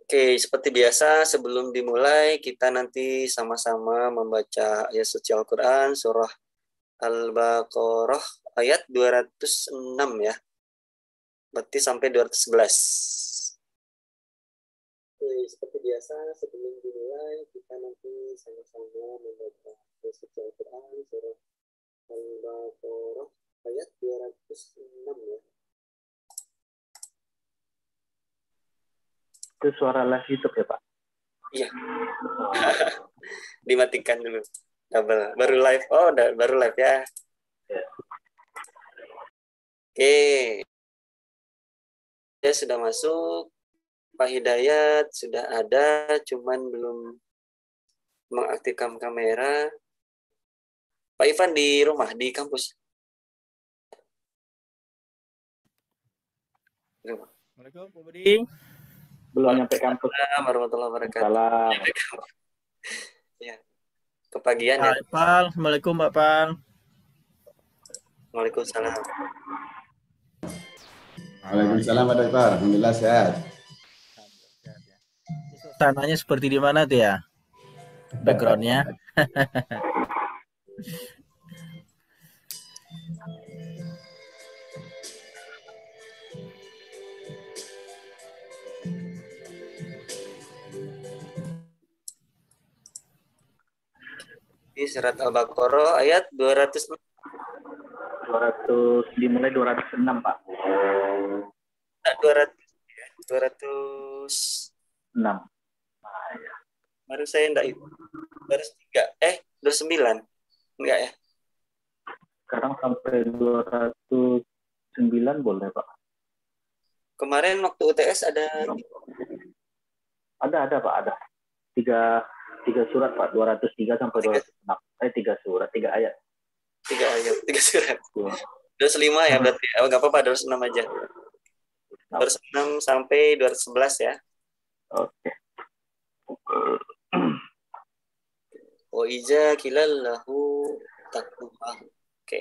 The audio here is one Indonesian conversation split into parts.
Oke, seperti biasa sebelum dimulai kita nanti sama-sama membaca ayat suci Al-Quran surah Al-Baqarah ayat 206 ya. Berarti sampai 211. Oke, seperti biasa sebelum dimulai kita nanti sama-sama membaca ayat suci Al-Quran surah Al-Baqarah ayat 206 ya. Itu suara live YouTube ya Pak? Iya. Dimatikan dulu. Double. Baru live. Oh, baru live ya. Oke. Ya sudah masuk. Pak Hidayat sudah ada, cuman belum mengaktifkan kamera. Pak Ivan di rumah, di kampus. Assalamualaikum Pak Budi. Belum nyampe kampus. Waalaikumsalam warahmatullahi wabarakatuh. Salam. Ya. Kepagian ya. Pak Pal, Assalamualaikum Pak Pal. Waalaikumsalam. Waalaikumsalam Pak Dokter. Alhamdulillah sehat. Suasananya seperti di mana tuh ya? Backgroundnya. Di surat Al-Baqarah ayat 200 dimulai 206 Pak. 206. Baru saya enggak itu. 203. 29. Enggak ya? Sekarang sampai 209 boleh Pak. Kemarin waktu UTS ada Ada Pak, ada. Tiga surat Pak, 203 sampai 206. 3 surat, 3 ayat. 3 ayat, 3 surat. 205 ya berarti. Oh, enggak apa-apa, 206 aja. 206 sampai 211 ya. Oke. Wa iza kilallahu taqwa. Oke.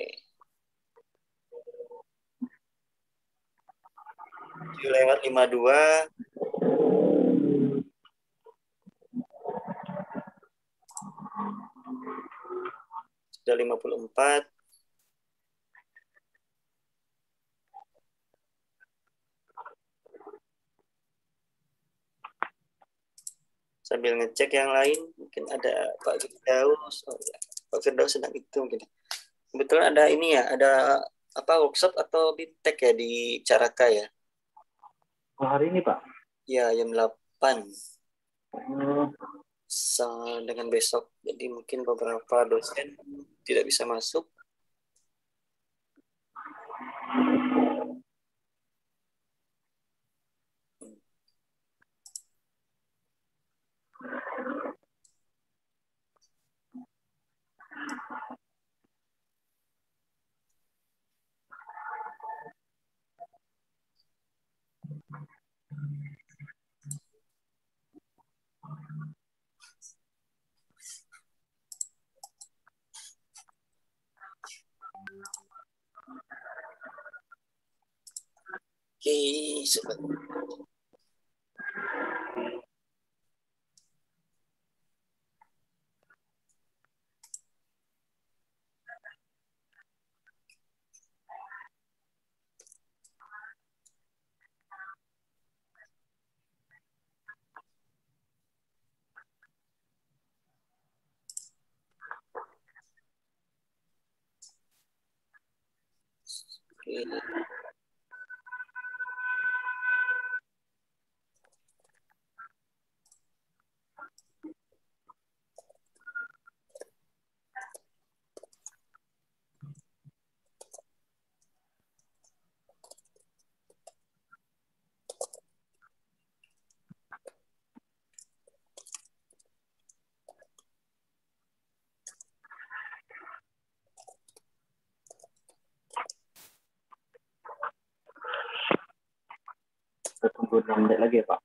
Lewat 52. Sudah 54. Sambil ngecek yang lain, mungkin ada Pak Firdaus. Oh ya, Pak Firdaus sedang itu mungkin. Kebetulan ada ini ya, ada apa workshop atau biptek ya di Caraka ya? Oh, hari ini Pak? Ya, jam 8. Dengan besok. Jadi mungkin beberapa dosen tidak bisa masuk. Oke, sobat. Oke. Kita tunggu 6 menit lagi ya Pak.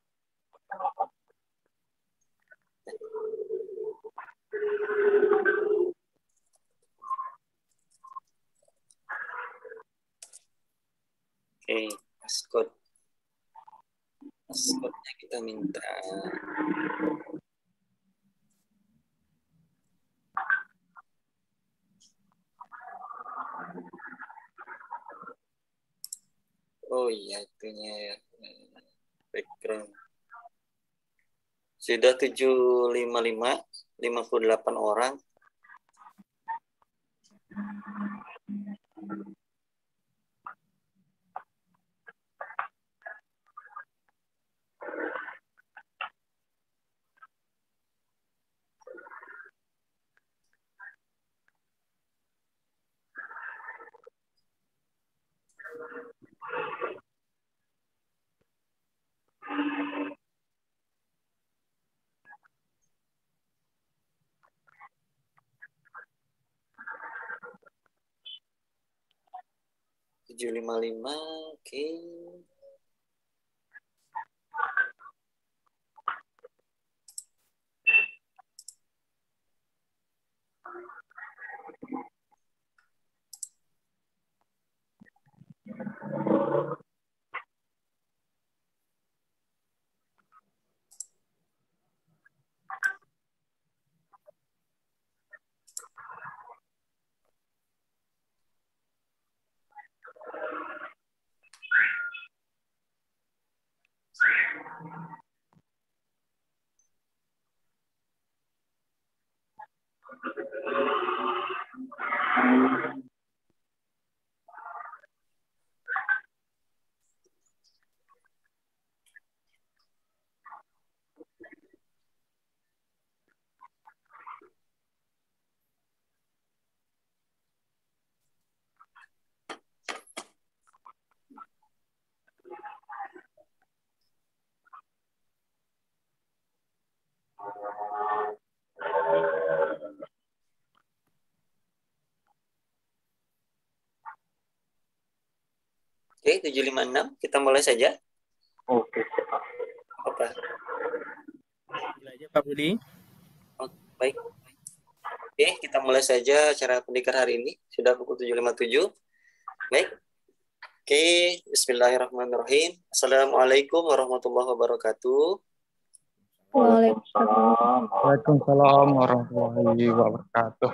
Oke, passcode. Passwordnya kita minta. Oh iya, itunya ya. Background. Sudah 755, 58 orang. Tujuh lima lima, oke. Oke, 756, kita mulai saja. Oke, Pak. Apa? Mulai aja Pak Budi. Oh, baik. Oke, kita mulai saja acara pendidikan hari ini. Sudah pukul 7.57. Baik. Oke, bismillahirrahmanirrahim. Assalamualaikum warahmatullahi wabarakatuh. Waalaikumsalam. Waalaikumsalam warahmatullahi wabarakatuh.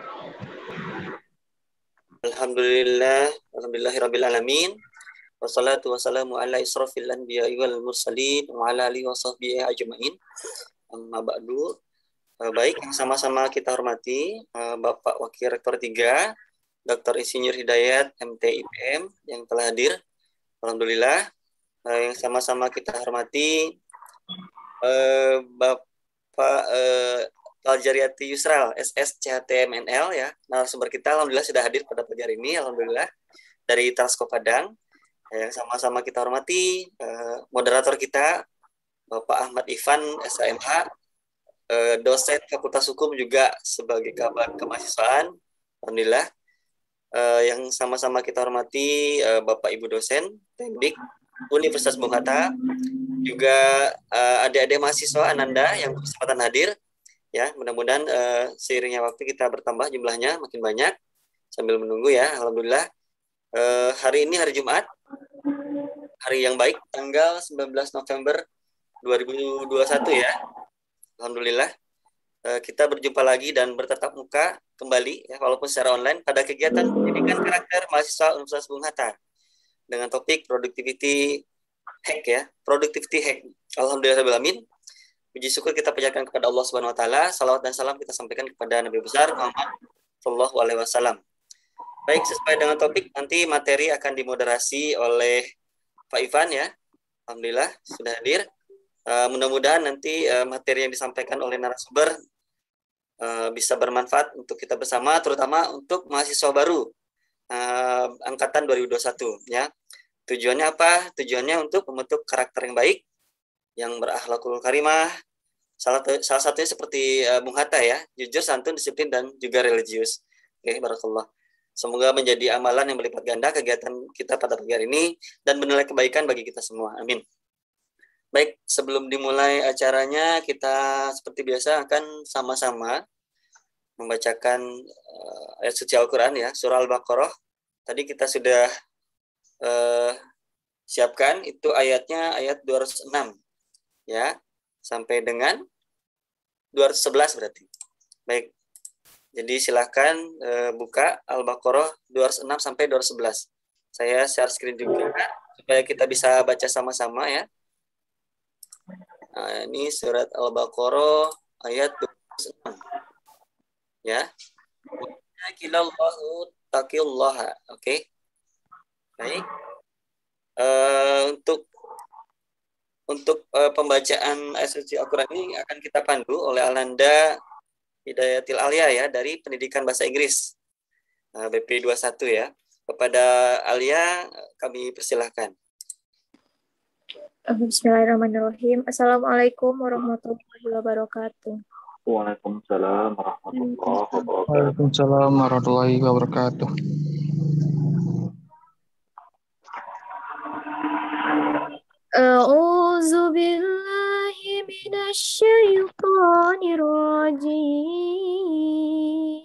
Alhamdulillahirabbil alamin. Wassalatu wassalamu ala israfil anbiya'i wal mursalin wa ala alihi washabbihi ajmain. Amma ba'du. Baik, yang sama-sama kita hormati Bapak Wakil Rektor 3, Dr. Insinyur Hidayat MT IPM yang telah hadir. Alhamdulillah. Yang sama-sama kita hormati Bapak Faljariati Yusral SS CHTMNL ya. Narasumber kita alhamdulillah sudah hadir pada pagi hari ini, alhamdulillah, dari Transko Padang. Yang sama-sama kita hormati moderator kita Bapak Ahmad Ifan SAMH, dosen Fakultas Hukum juga sebagai kabar kemahasiswaan, alhamdulillah. Yang sama-sama kita hormati Bapak Ibu dosen Teknik Universitas Bung Hatta, juga adik-adik mahasiswa Ananda yang berkesempatan hadir. Ya, mudah-mudahan seiringnya waktu kita bertambah jumlahnya makin banyak sambil menunggu ya. Alhamdulillah. Hari ini hari Jumat, hari yang baik, tanggal 19 November 2021 ya. Alhamdulillah. Kita berjumpa lagi dan bertatap muka kembali ya, walaupun secara online pada kegiatan pendidikan karakter mahasiswa Universitas Bung Hatta dengan topik productivity hack ya, productivity hack. Alhamdulillahirabbil. Puji syukur kita panjatkan kepada Allah Subhanahu wa taala. Salawat dan salam kita sampaikan kepada Nabi besar Muhammad sallallahu alaihi wasallam. Baik, sesuai dengan topik, nanti materi akan dimoderasi oleh Pak Ivan ya. Alhamdulillah sudah hadir. Mudah-mudahan nanti materi yang disampaikan oleh narasumber bisa bermanfaat untuk kita bersama, terutama untuk mahasiswa baru angkatan 2021 ya. Tujuannya apa? Tujuannya untuk membentuk karakter yang baik, yang berakhlakul karimah. Salah satunya seperti Bung Hatta ya, jujur, santun, disiplin, dan juga religius. Oke, barakallah. Semoga menjadi amalan yang berlipat ganda kegiatan kita pada pagi hari ini dan bernilai kebaikan bagi kita semua. Amin. Baik, sebelum dimulai acaranya, kita seperti biasa akan sama-sama membacakan ayat suci Al-Quran ya, surah Al-Baqarah. Tadi kita sudah siapkan, itu ayatnya ayat 206. ya, sampai dengan 211 berarti. Baik. Jadi silakan buka Al-Baqarah 206 sampai 211. Saya share screen juga supaya kita bisa baca sama-sama ya. Nah, ini surat Al-Baqarah ayat 206. Ya. Wakilallahu taqillaha. Oke. Baik. Untuk pembacaan ayat suci Al-Quran ini akan kita pandu oleh Ananda Hidayatil Alia ya, dari Pendidikan Bahasa Inggris BP 21 ya. Kepada Alia kami persilahkan. Bismillahirrahmanirrahim. Assalamualaikum warahmatullahi wabarakatuh. Waalaikumsalam warahmatullahi wabarakatuh. Waalaikumsalam warahmatullahi wabarakatuh. A'udzu billahi minasy syaithanir rajim.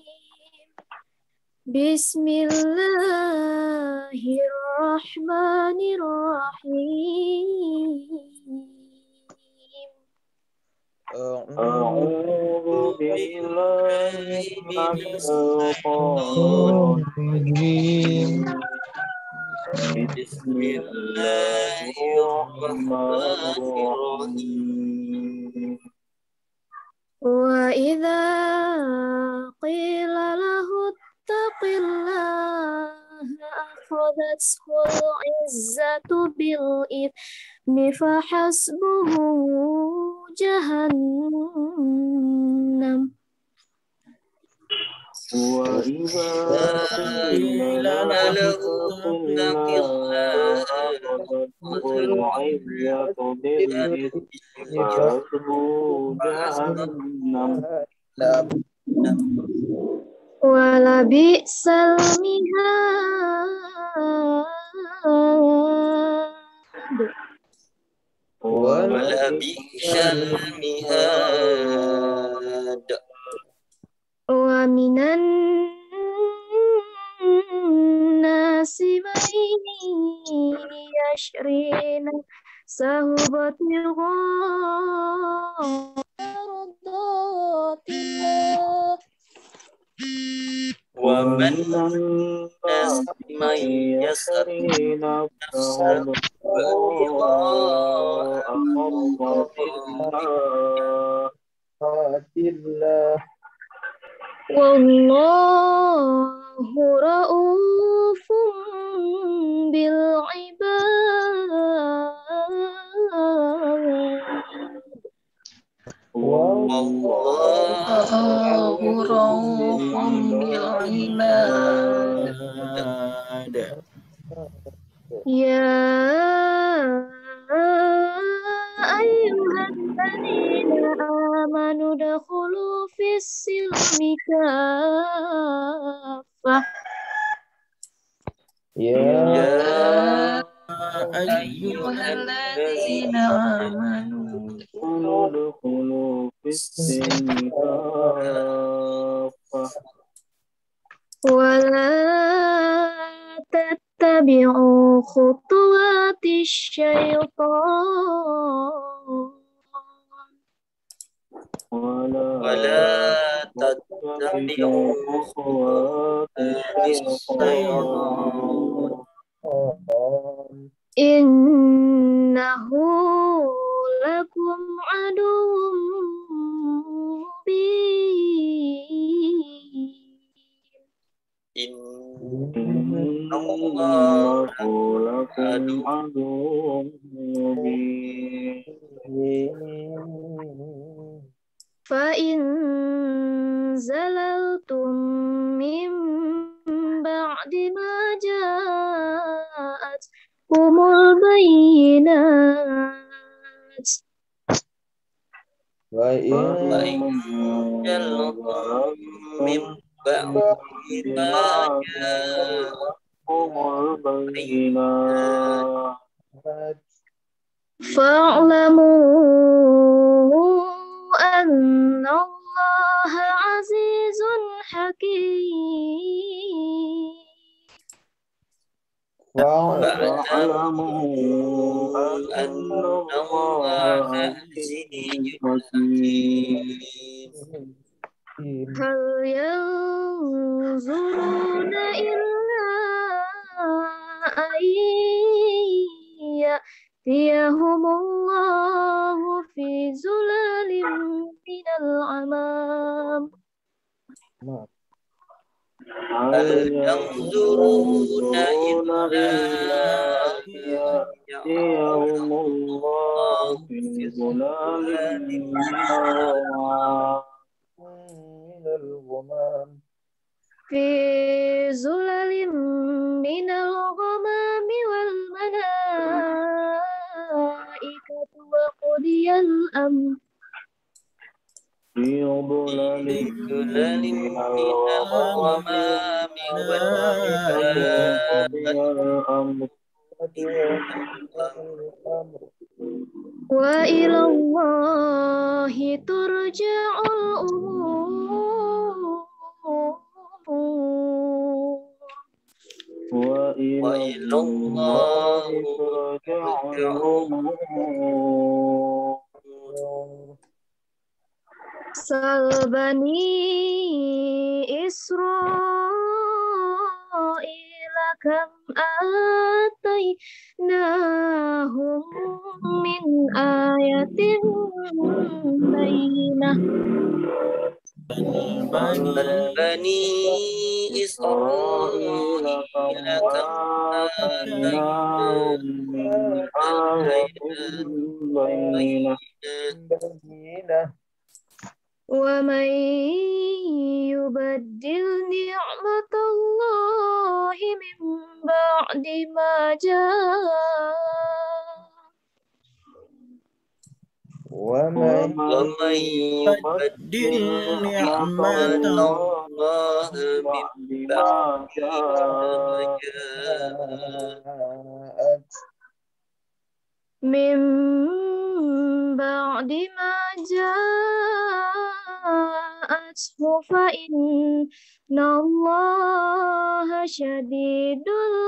Bismillahirrahmanirrahim. A'udzu billahi minasy syaitonir rajim. Bismillahirrahmanirrahim. Wa idza qila lahu ittaqillaha akhadhathul izzatu bil ithmi fahasbuhu jahannam. Wa idza qila lahu ittaqillaha akhadhathul izzatu bil ithmi fahasbuhu jahannam. Wala bi'sal mihad. Wala bi'sal mihad. Wa minan nasi man yashrina sahubatil ghardatillah. Wa man yasri nafsahu Wallahu ra'ufun bil ibad. Wallahu ra'ufun bil ibad. Ya ayyuhalladzina amanu dakhulu fis silmi kaffah. Ya ayyuhalladzina amanu udkhulu fis-silmi kaffah Wala tattabi'u khutuwatis syaitan. Wala tattabi'u khutuwatis syaitan. Innahu lakum aduwwum mubin. Innahu lakum aduwwum mubin. Fa in zalaltum min ba'di ma ja'atkumul bayyinat. wa in Jallakum min ba'di ma ja'atkumul bayyinat. Fa'lamu anna Allaha azizun hakim. فاعلموا أن الله عزيز حكيم. هل ينظرون إلا أن يأتيهم الله في ظلال من الغمام. هل ينظرون إلا أن يأتيهم الله في ظلال في ظلال من الغمام والملائكة وقضي الأمر في ظلال من الغمام وقضي الأمر وإلى الله ترجع الأمور. وإلى الله ترجع ترجع الأمور. سل بني إسرائيل كم آتيناهم من آية بينة. بل بني إسرائيل كم آتيناهم من آية بينة ومن يبدل نعمة الله من بعد ما جاء ومن يبدل نعمة الله من بعد ما جاءت من بعد ما جاءته فإن الله شديد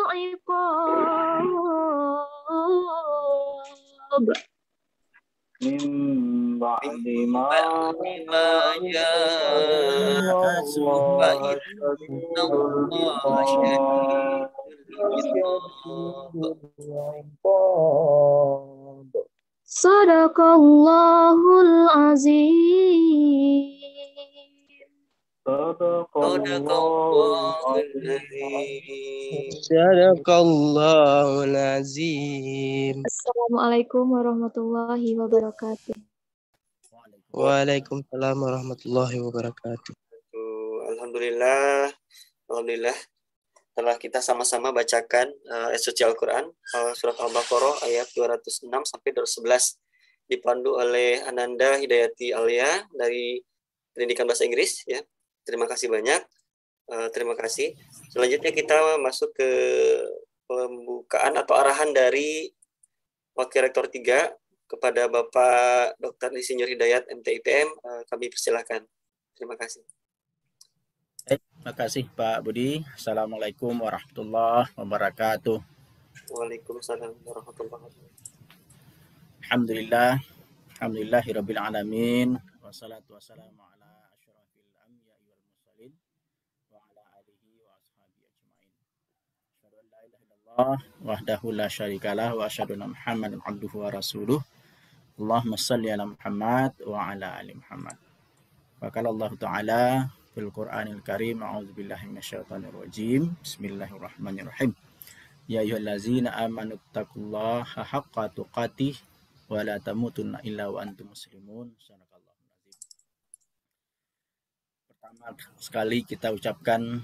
العقاب. من بعد ما جاءت فإن الله شديد العقاب. صدق الله العظيم. صدق الله العظيم. صدق الله العظيم. Assalamualaikum warahmatullahi wabarakatuh. Waalaikumsalam warahmatullahi wabarakatuh. Alhamdulillah, alhamdulillah telah kita sama-sama bacakan ayat suci Al-Quran surat Al-Baqarah ayat 206 sampai 211 dipandu oleh Ananda Hidayati Alia dari Pendidikan Bahasa Inggris ya. Terima kasih banyak. Terima kasih. Selanjutnya kita masuk ke pembukaan atau arahan dari Wakil Rektor 3 kepada Bapak Dr. Insinyur Hidayat MTIPM. Kami persilahkan. Terima kasih. Terima kasih Pak Budi. Assalamualaikum warahmatullahi wabarakatuh. Waalaikumsalam warahmatullahi wabarakatuh. Alhamdulillah. Alhamdulillahirabbil alamin. Wassalatu wassalamu ala asyrafil anbiya'i wal mursalin wa ala alihi wa ashabihi ajmain. Asyhadu an la ilaha illallah wahdahu la syarikalah wa asyhadu anna Muhammadan abduhu wa rasuluh. Allahumma shalli ala Muhammad wa ala ali Muhammad. Wa qala Allah Ta'ala fil Qur'anil Karim, a'udzubillahi minasyaitonir rajim. Bismillahirrahmanirrahim. Ya ayyuhallazina amanu taqullaha haqqa tuqatih wa la tamutunna illa wa antum muslimun. Sadaqallahul azim. Pertama sekali kita ucapkan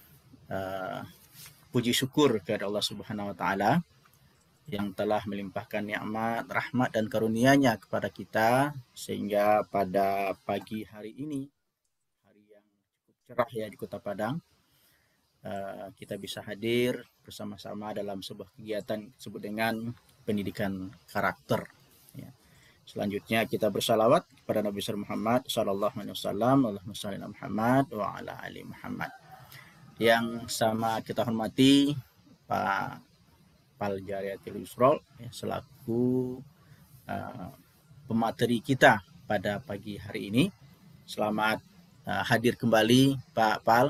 puji syukur kepada Allah Subhanahu wa taala yang telah melimpahkan nikmat, rahmat dan karunia-Nya kepada kita sehingga pada pagi hari ini, hari yang cukup cerah ya di Kota Padang, kita bisa hadir bersama-sama dalam sebuah kegiatan disebut dengan pendidikan karakter. Ya. Selanjutnya kita bersalawat kepada Nabi Muhammad sallallahu alaihi wasallam, Allahumma shalli ala Muhammad wa ala ali Muhammad. Yang sama kita hormati Pak Fal Jariyatil Yusra ya, selaku pemateri kita pada pagi hari ini. Selamat hadir kembali Pak Pal.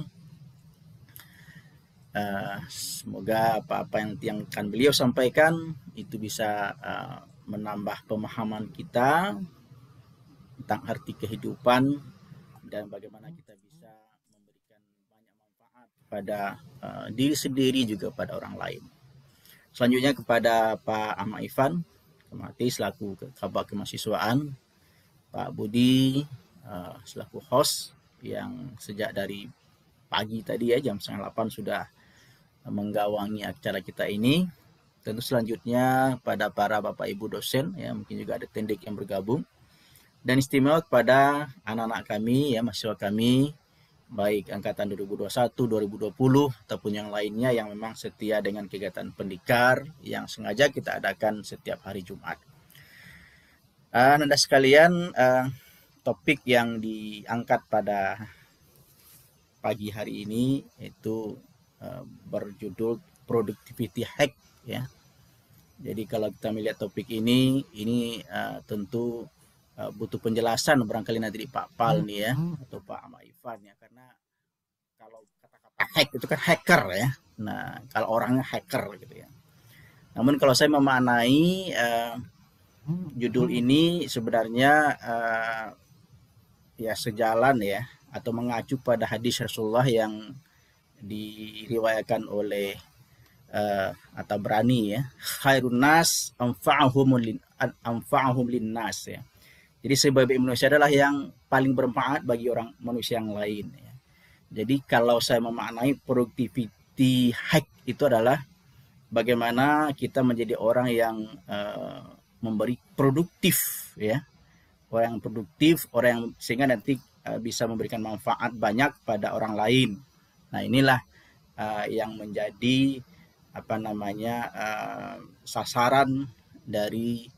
Semoga apa-apa yang akan beliau sampaikan itu bisa menambah pemahaman kita tentang arti kehidupan dan bagaimana kita bisa memberikan banyak manfaat kepada diri sendiri juga pada orang lain. Selanjutnya kepada Pak Ahmad Ifan Kemati selaku Kabak Kemahasiswaan, Pak Budi selaku host yang sejak dari pagi tadi ya jam 7:30 sudah menggawangi acara kita ini. Tentu selanjutnya pada para Bapak Ibu dosen ya, mungkin juga ada tendik yang bergabung, dan istimewa kepada anak-anak kami ya, mahasiswa kami baik angkatan 2021, 2020 ataupun yang lainnya yang memang setia dengan kegiatan pendikar yang sengaja kita adakan setiap hari Jumat. Anda sekalian, topik yang diangkat pada pagi hari ini itu berjudul productivity hack ya. Jadi kalau kita melihat topik ini tentu butuh penjelasan barangkali nanti di Pak Pal nih ya atau Pak Ahmad Ifan ya, karena kalau kata-kata hack itu kan hacker ya. Nah, kalau orangnya hacker gitu ya. Namun kalau saya memaknai judul ini sebenarnya ya sejalan ya atau mengacu pada hadis Rasulullah yang diriwayatkan oleh At-Tabrani ya, khairun nas anfa'uhum linnas ya. Jadi sebaik manusia adalah yang paling bermanfaat bagi orang manusia yang lain ya. Jadi kalau saya memaknai productivity hack itu adalah bagaimana kita menjadi orang yang memberi produktif ya. Orang yang produktif, orang yang sehingga nanti bisa memberikan manfaat banyak pada orang lain. Nah, inilah yang menjadi sasaran dari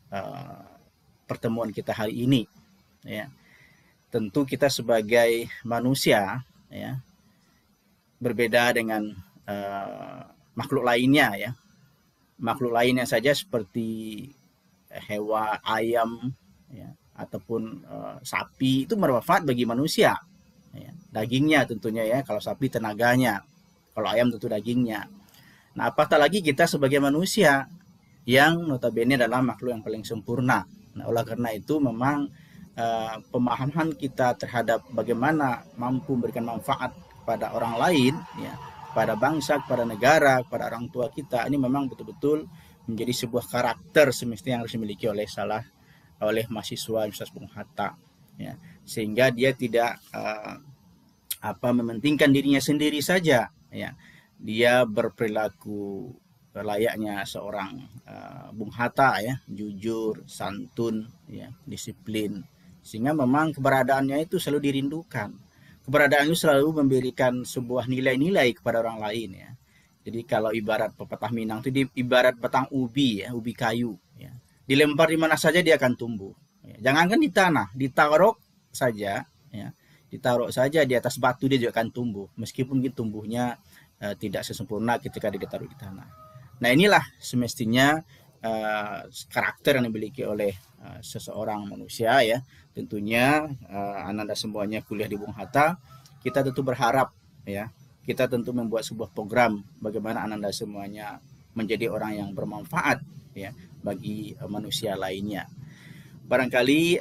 pertemuan kita hari ini ya. Tentu kita sebagai manusia ya berbeda dengan makhluk lainnya ya. Makhluk lainnya saja seperti hewan, ayam ya, ataupun sapi itu bermanfaat bagi manusia ya. Dagingnya tentunya ya, kalau sapi tenaganya, kalau ayam tentu dagingnya. Nah, apatah lagi kita sebagai manusia yang notabene adalah makhluk yang paling sempurna. Nah, oleh karena itu memang pemahaman kita terhadap bagaimana mampu memberikan manfaat kepada orang lain ya, kepada bangsa, kepada negara, kepada orang tua kita, ini memang betul-betul menjadi sebuah karakter semestinya yang harus dimiliki oleh mahasiswa Universitas Bung Hatta ya, sehingga dia tidak mementingkan dirinya sendiri saja ya. Dia berperilaku layaknya seorang Bung Hatta ya, jujur, santun ya, disiplin, sehingga memang keberadaannya itu selalu dirindukan. Keberadaannya selalu memberikan sebuah nilai-nilai kepada orang lain ya. Jadi kalau ibarat pepatah Minang itu ibarat batang ubi ya, ubi kayu ya. Dilempar di mana saja dia akan tumbuh. Ya. Jangankan di tanah, ditaruh saja ya. Ditaruh saja di atas batu dia juga akan tumbuh, meskipun tumbuhnya tidak sesempurna ketika ditaruh di tanah. Nah, inilah semestinya karakter yang dimiliki oleh seseorang manusia ya. Tentunya Anda semuanya kuliah di Bung Hatta, kita tentu berharap ya, kita tentu membuat sebuah program bagaimana Anda semuanya menjadi orang yang bermanfaat ya bagi manusia lainnya. Barangkali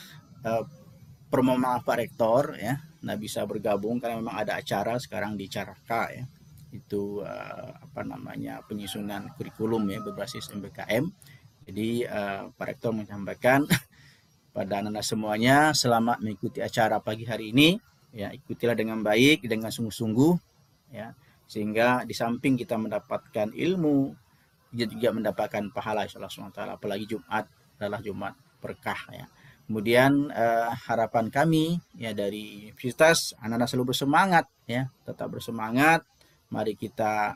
permohonan Pak Rektor ya, nah bisa bergabung karena memang ada acara sekarang di Caraka ya. Itu penyusunan kurikulum ya berbasis MBKM. Jadi Pak Rektor menyampaikan pada anak-anak semuanya selamat mengikuti acara pagi hari ini ya, ikutilah dengan baik, dengan sungguh-sungguh ya, sehingga di samping kita mendapatkan ilmu juga mendapatkan pahala insyaallah SWT, apalagi Jumat adalah Jumat berkah ya. Kemudian harapan kami ya dari universitas, anak-anak selalu bersemangat ya, tetap bersemangat. Mari kita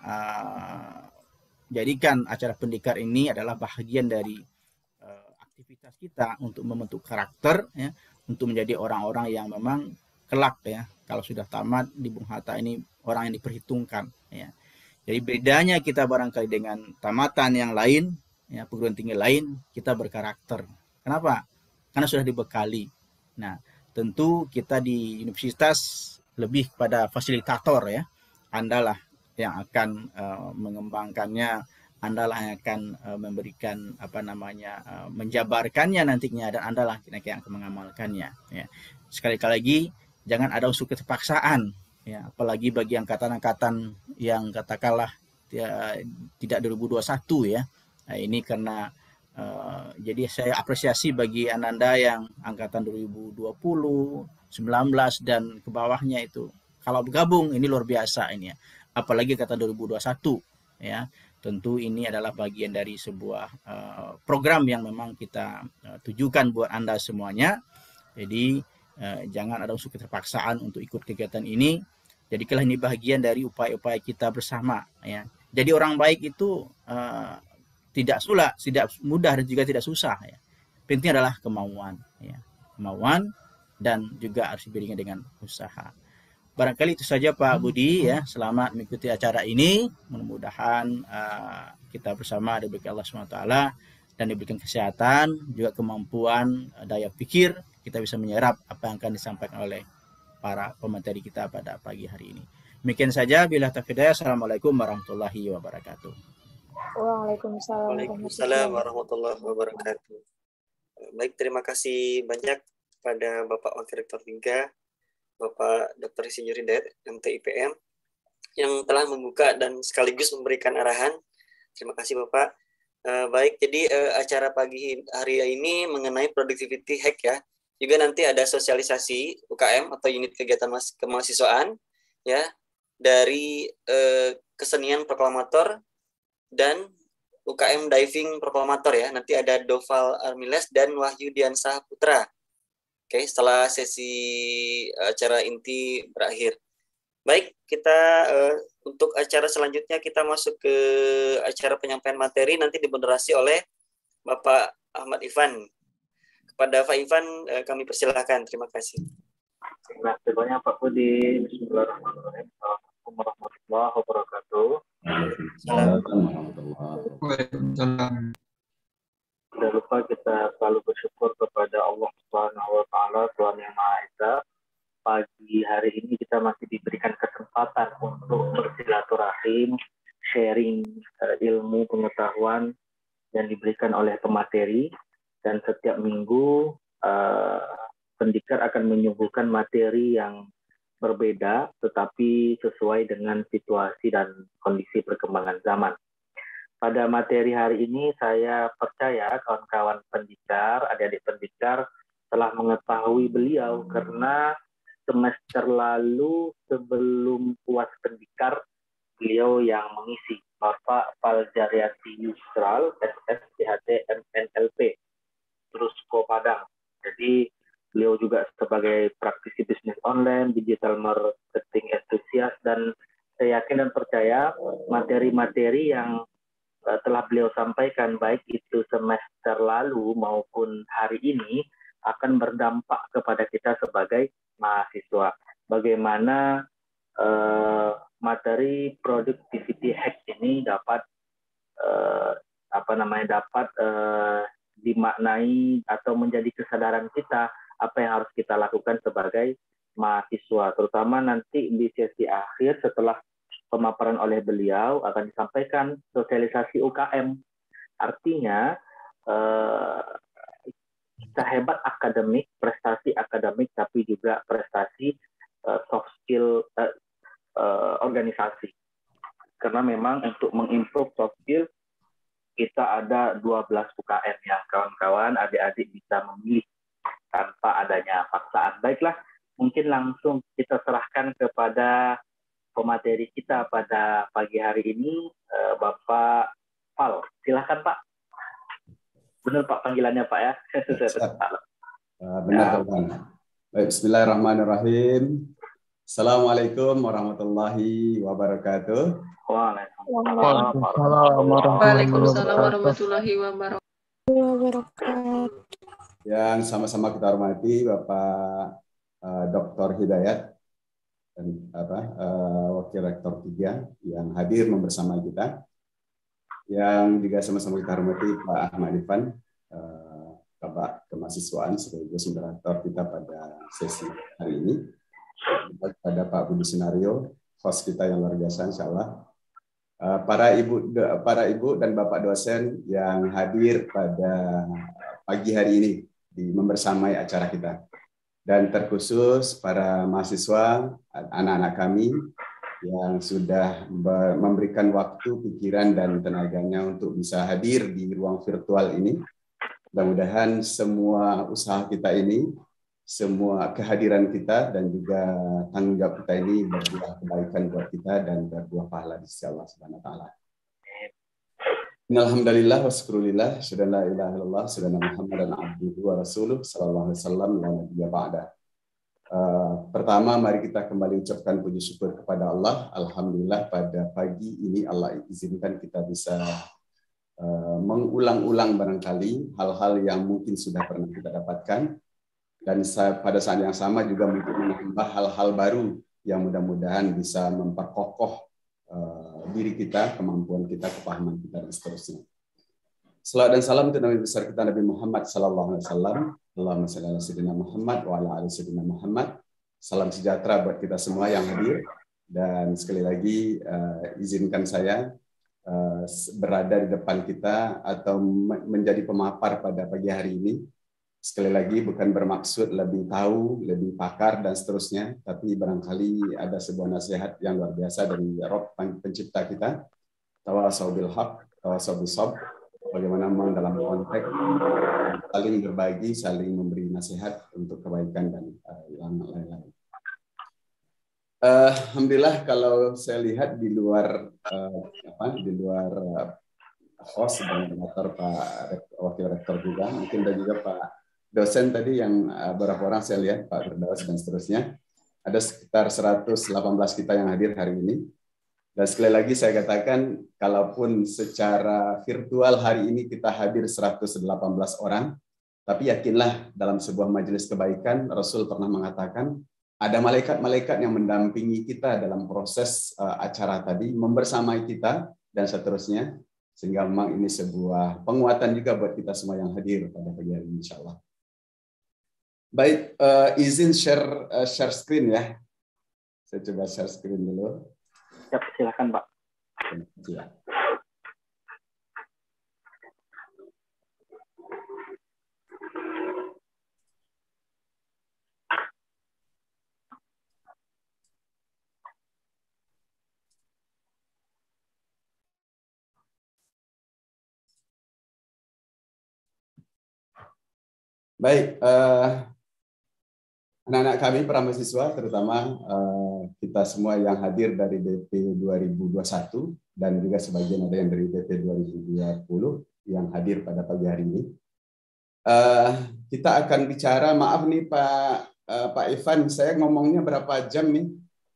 jadikan acara pendikar ini adalah bahagian dari aktivitas kita untuk membentuk karakter ya, untuk menjadi orang-orang yang memang kelak ya, kalau sudah tamat di Bung Hatta ini orang yang diperhitungkan ya, Jadi bedanya kita barangkali dengan tamatan yang lain, ya, perguruan tinggi lain, kita berkarakter. Kenapa? Karena sudah dibekali. Nah, tentu kita di universitas lebih pada fasilitator ya. Andalah yang akan mengembangkannya, Andalah yang akan memberikan menjabarkannya nantinya, dan Andalah yang akan mengamalkannya. Ya. Sekali lagi, jangan ada unsur keterpaksaan. Ya, apalagi bagi angkatan-angkatan yang katakanlah ya, tidak 2021 ya. Nah, ini karena jadi saya apresiasi bagi Ananda yang angkatan 2020, 19 dan ke bawahnya itu. Kalau bergabung ini luar biasa ini ya. Apalagi kata 2021 ya. Tentu ini adalah bagian dari sebuah program yang memang kita tujukan buat Anda semuanya. Jadi jangan ada unsur keterpaksaan untuk ikut kegiatan ini. Jadikanlah ini bagian dari upaya-upaya kita bersama ya. Jadi orang baik itu tidak mudah dan juga tidak susah ya. Penting adalah kemauan ya. Kemauan dan juga harus diberikan dengan usaha. Barangkali itu saja Pak Budi ya. Selamat mengikuti acara ini. Mudah-mudahan kita bersama diberi Allah SWT dan diberikan kesehatan, juga kemampuan daya pikir, kita bisa menyerap apa yang akan disampaikan oleh para pemateri kita pada pagi hari ini. Demikian saja. Bila taufiq hidayah. Assalamualaikum warahmatullahi wabarakatuh. Waalaikumsalam warahmatullahi wabarakatuh. Baik, terima kasih banyak pada Bapak Wakil Rektor 3, Bapak Dr. Insinyur Hidayat, MTIPM, yang telah membuka dan sekaligus memberikan arahan. Terima kasih Bapak. Baik, jadi acara pagi hari ini mengenai productivity hack ya. Juga nanti ada sosialisasi UKM atau unit kegiatan kemahasiswaan ya, dari kesenian proklamator dan UKM diving proklamator ya. Nanti ada Doval Armiles dan Wahyu Diansah Putra. Oke, setelah sesi acara inti berakhir. Baik, kita untuk acara selanjutnya kita masuk ke acara penyampaian materi, nanti dimoderasi oleh Bapak Ahmad Ifan. Kepada Pak Ivan kami persilahkan. Terima kasih. Terima kasih banyak Pak Budi. Bismillahirrahmanirrahim. Assalamualaikum warahmatullahi wabarakatuh. Tidak lupa kita selalu bersyukur kepada Allah Subhanahu wa Ta'ala, Tuhan Yang Maha Esa. Pagi hari ini kita masih diberikan kesempatan untuk bersilaturahim, sharing ilmu pengetahuan yang diberikan oleh pemateri. Dan setiap minggu pendikar akan menyuguhkan materi yang berbeda tetapi sesuai dengan situasi dan kondisi perkembangan zaman. Pada materi hari ini saya percaya kawan-kawan pendikar, adik-adik pendikar telah mengetahui beliau karena semester lalu sebelum UAS pendikar beliau yang mengisi, Bapak Faljariati Yusral, SSPHT MNLP. Terus Padang. Jadi beliau juga sebagai praktisi bisnis online, digital marketing entusias, dan saya yakin dan percaya materi-materi yang telah beliau sampaikan baik itu semester lalu maupun hari ini akan berdampak kepada kita sebagai mahasiswa. Bagaimana materi productivity hack ini dapat dimaknai atau menjadi kesadaran kita apa yang harus kita lakukan sebagai mahasiswa, terutama nanti di sesi akhir setelah pemaparan oleh beliau akan disampaikan sosialisasi UKM. Artinya kita hebat akademik, prestasi akademik, tapi juga prestasi soft skill organisasi. Karena memang untuk mengimprove soft skill kita ada 12 UKM yang kawan-kawan, adik-adik bisa memilih tanpa adanya paksaan. Baiklah, mungkin langsung kita serahkan kepada pemateri kita pada pagi hari ini, Bapak Fal. Silakan Pak. Benar Pak panggilannya Pak ya? Benar Pak. Baik, bismillahirrahmanirrahim. Assalamualaikum warahmatullahi wabarakatuh. Waalaikumsalam warahmatullahi wabarakatuh. Yang sama-sama kita hormati Bapak Dr. Hidayat, dan Wakil Rektor 3 yang hadir membersamai kita, yang juga sama-sama kita hormati Pak Ahmad Irfan, Bapak Kemahasiswaan sekaligus moderator kita pada sesi hari ini, pada Pak Budi Senario, host kita yang luar biasa, insya Allah. Para ibu dan bapak dosen yang hadir pada pagi hari ini di membersamai acara kita. Dan terkhusus para mahasiswa, anak-anak kami yang sudah memberikan waktu, pikiran, dan tenaganya untuk bisa hadir di ruang virtual ini. Mudah-mudahan semua usaha kita ini, semua kehadiran kita, dan juga tanggung jawab kita ini berbuah kebaikan buat kita dan berbuah pahala di sisi Allah Subhanahu wa taala. Alhamdulillah wa syukurillah, syada la ilaha illallah, syada Muhammadan abduhu wa rasuluh, sallallahu alaihi wasallam, la nabiyya ba'da. Pertama, mari kita kembali ucapkan puji syukur kepada Allah. Alhamdulillah pada pagi ini Allah izinkan kita bisa mengulang-ulang barangkali hal-hal yang mungkin sudah pernah kita dapatkan. Dan pada saat yang sama juga mungkin menambah hal-hal baru yang mudah-mudahan bisa memperkokoh diri kita, kemampuan kita, kepahaman kita, dan seterusnya. Salawat dan salam untuk Nabi besar kita Nabi Muhammad sallallahu alaihi wasallam. Allahumma shalli ala sayyidina Muhammad wa ala ali sayyidina Muhammad. Salam sejahtera buat kita semua yang hadir. Dan sekali lagi izinkan saya berada di depan kita atau menjadi pemapar pada pagi hari ini. Sekali lagi bukan bermaksud lebih tahu, lebih pakar, dan seterusnya, tapi barangkali ada sebuah nasihat yang luar biasa dari Rabb pencipta kita. Tawasau bil haq, tawasau bis sabr. Bagaimana memang dalam konteks saling berbagi, saling memberi nasihat untuk kebaikan dan yang lain-lain. Alhamdulillah kalau saya lihat di luar host dan moderator Pak Wakil Rektor juga, mungkin ada juga Pak dosen tadi yang beberapa orang saya lihat, Pak Firdaus dan seterusnya. Ada sekitar 118 kita yang hadir hari ini. Dan sekali lagi saya katakan, kalaupun secara virtual hari ini kita hadir 118 orang, tapi yakinlah dalam sebuah majelis kebaikan, Rasul pernah mengatakan, ada malaikat-malaikat yang mendampingi kita dalam proses acara tadi, membersamai kita, dan seterusnya. Sehingga memang ini sebuah penguatan juga buat kita semua yang hadir pada pagi hari ini, insya Allah. Baik, izin share screen ya. Saya coba share screen dulu. Ya, silakan Pak. Ya. Baik, anak-anak kami para mahasiswa, terutama kita semua yang hadir dari BP 2021 dan juga sebagian ada yang dari BP 2020 yang hadir pada pagi hari ini. Kita akan bicara, maaf nih Pak Ivan, saya ngomongnya berapa jam nih?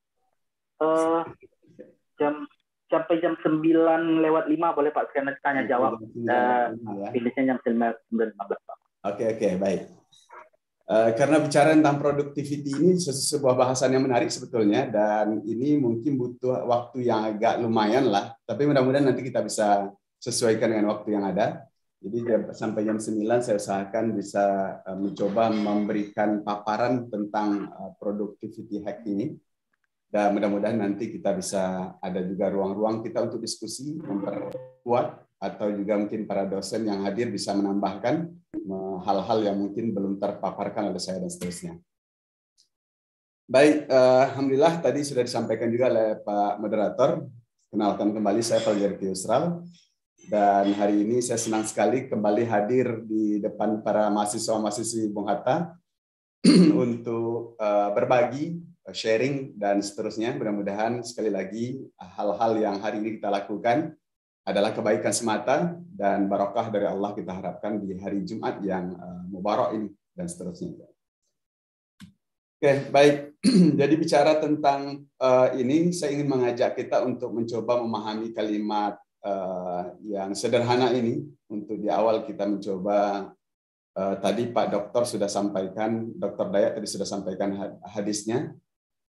Sampai jam 9:05 boleh Pak, karena tanya jawab. Finishnya jam 9:15 Pak. Oke, baik. Karena bicara tentang productivity ini sebuah bahasan yang menarik sebetulnya, dan ini mungkin butuh waktu yang agak lumayan lah, tapi mudah-mudahan nanti kita bisa sesuaikan dengan waktu yang ada. Jadi sampai jam 9 saya usahakan bisa mencoba memberikan paparan tentang productivity hack ini, dan mudah-mudahan nanti kita bisa ada juga ruang-ruang kita untuk diskusi, memperkuat, atau juga mungkin para dosen yang hadir bisa menambahkan hal-hal yang mungkin belum terpaparkan oleh saya dan seterusnya. Baik, alhamdulillah tadi sudah disampaikan juga oleh Pak Moderator. Kenalkan kembali, saya Falgerti Yusral, dan hari ini saya senang sekali kembali hadir di depan para mahasiswa-mahasiswi Bung Hatta untuk berbagi, sharing, dan seterusnya. Mudah-mudahan sekali lagi hal-hal yang hari ini kita lakukan adalah kebaikan semata dan barokah dari Allah kita harapkan di hari Jumat yang mubarak ini dan seterusnya. Oke, baik. Jadi bicara tentang ini, saya ingin mengajak kita untuk mencoba memahami kalimat yang sederhana ini. Untuk di awal kita mencoba, tadi Pak Dokter sudah sampaikan, Dokter Dayat tadi sudah sampaikan hadisnya,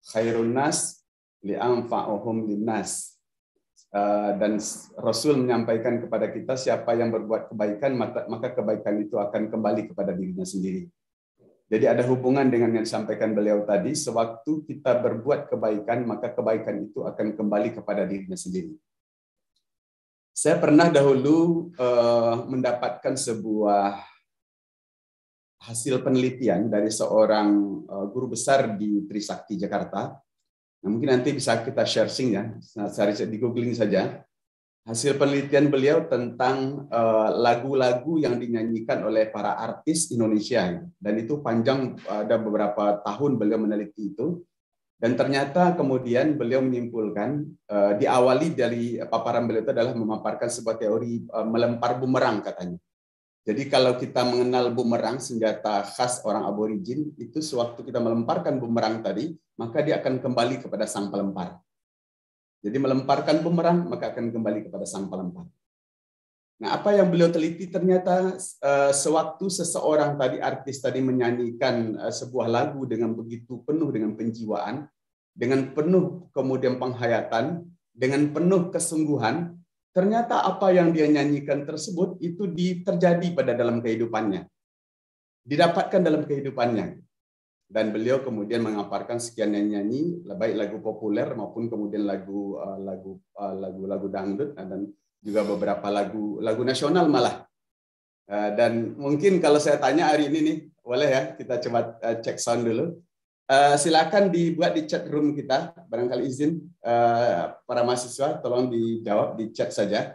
khairun nas li'anfa'uhum linnas. Dan Rasul menyampaikan kepada kita siapa yang berbuat kebaikan maka kebaikan itu akan kembali kepada dirinya sendiri. Jadi ada hubungan dengan yang disampaikan beliau tadi, sewaktu kita berbuat kebaikan maka kebaikan itu akan kembali kepada dirinya sendiri. Saya pernah dahulu mendapatkan sebuah hasil penelitian dari seorang guru besar di Trisakti Jakarta. Nah, mungkin nanti bisa kita sharing ya, cari di googling saja. Hasil penelitian beliau tentang lagu-lagu yang dinyanyikan oleh para artis Indonesia. Dan itu panjang, ada beberapa tahun beliau meneliti itu. Dan ternyata kemudian beliau menyimpulkan, diawali dari paparan beliau itu adalah memaparkan sebuah teori melempar bumerang katanya. Jadi kalau kita mengenal bumerang, senjata khas orang aborigin, itu sewaktu kita melemparkan bumerang tadi, maka dia akan kembali kepada sang pelempar. Jadi melemparkan bumerang, maka akan kembali kepada sang pelempar. Nah, apa yang beliau teliti ternyata sewaktu seseorang tadi, artis tadi menyanyikan sebuah lagu dengan begitu penuh dengan penjiwaan, dengan penuh kemudian penghayatan, dengan penuh kesungguhan, ternyata apa yang dia nyanyikan tersebut itu terjadi pada dalam kehidupannya. Didapatkan dalam kehidupannya. Dan beliau kemudian mengaparkan sekian nyanyi, baik lagu populer maupun kemudian lagu dangdut dan juga beberapa lagu nasional malah. Dan mungkin kalau saya tanya hari ini nih, boleh ya kita coba cek sound dulu. Silakan dibuat di chat room kita, barangkali izin para mahasiswa, tolong dijawab di chat saja.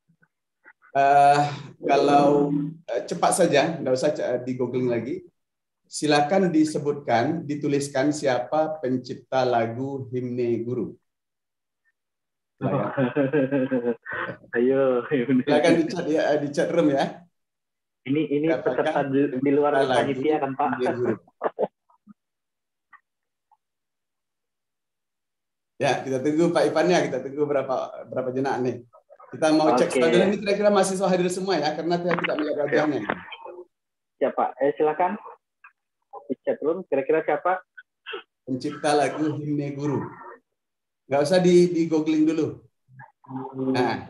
Kalau cepat saja, nggak usah di googling lagi. Silakan disebutkan, dituliskan siapa pencipta lagu Himne Guru. Ayo. Silakan di chat room ya. Ini peserta di luar panitia kan Pak? Ya, kita tunggu Pak Ipannya, kita tunggu berapa jenak nih. Kita mau cek dulu ini kira-kira mahasiswa hadir semua ya, karena saya tidak melihat wajahnya. Siapa? Silakan di chat room. Kira-kira siapa? Pencipta lagu Himne Guru. Nggak usah di googling dulu. Nah,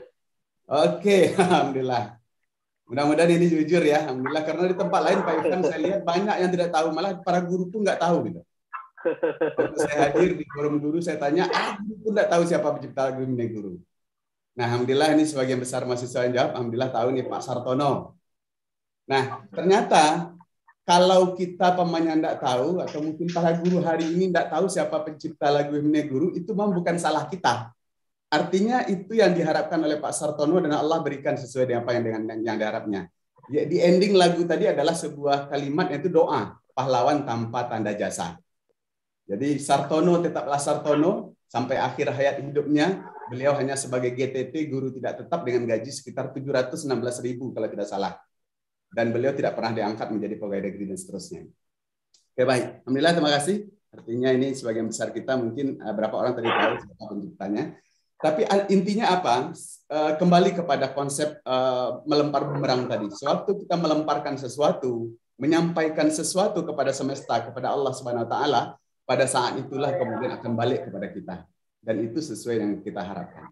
oke, alhamdulillah. Mudah-mudahan ini jujur ya, alhamdulillah. Karena di tempat lain Pak Ivan saya lihat banyak yang tidak tahu, malah para guru pun nggak tahu gitu. Waktu saya hadir di forum guru, saya tanya, guru pun nggak tahu siapa pencipta lagu Himne Guru. Nah, alhamdulillah ini sebagian besar mahasiswa yang jawab, alhamdulillah tahu nih Pak Sartono. Nah, ternyata kalau kita pemainnya nggak tahu, atau mungkin para guru hari ini nggak tahu siapa pencipta lagu Himne Guru, itu memang bukan salah kita. Artinya itu yang diharapkan oleh Pak Sartono dan Allah berikan sesuai dengan apa yang diharapnya. Ya, di ending lagu tadi adalah sebuah kalimat yaitu doa, pahlawan tanpa tanda jasa. Jadi Sartono tetaplah Sartono sampai akhir hayat hidupnya. Beliau hanya sebagai GTT, guru tidak tetap dengan gaji sekitar 716.000 kalau tidak salah. Dan beliau tidak pernah diangkat menjadi pegawai negeri dan seterusnya. Oke, baik. Alhamdulillah, terima kasih. Artinya ini sebagian besar kita mungkin berapa orang tadi tahu siapa penciptanya. Tapi intinya apa? Kembali kepada konsep melempar bumerang tadi. Sewaktu kita melemparkan sesuatu, menyampaikan sesuatu kepada semesta, kepada Allah Subhanahu wa taala, pada saat itulah kemudian akan balik kepada kita. Dan itu sesuai yang kita harapkan.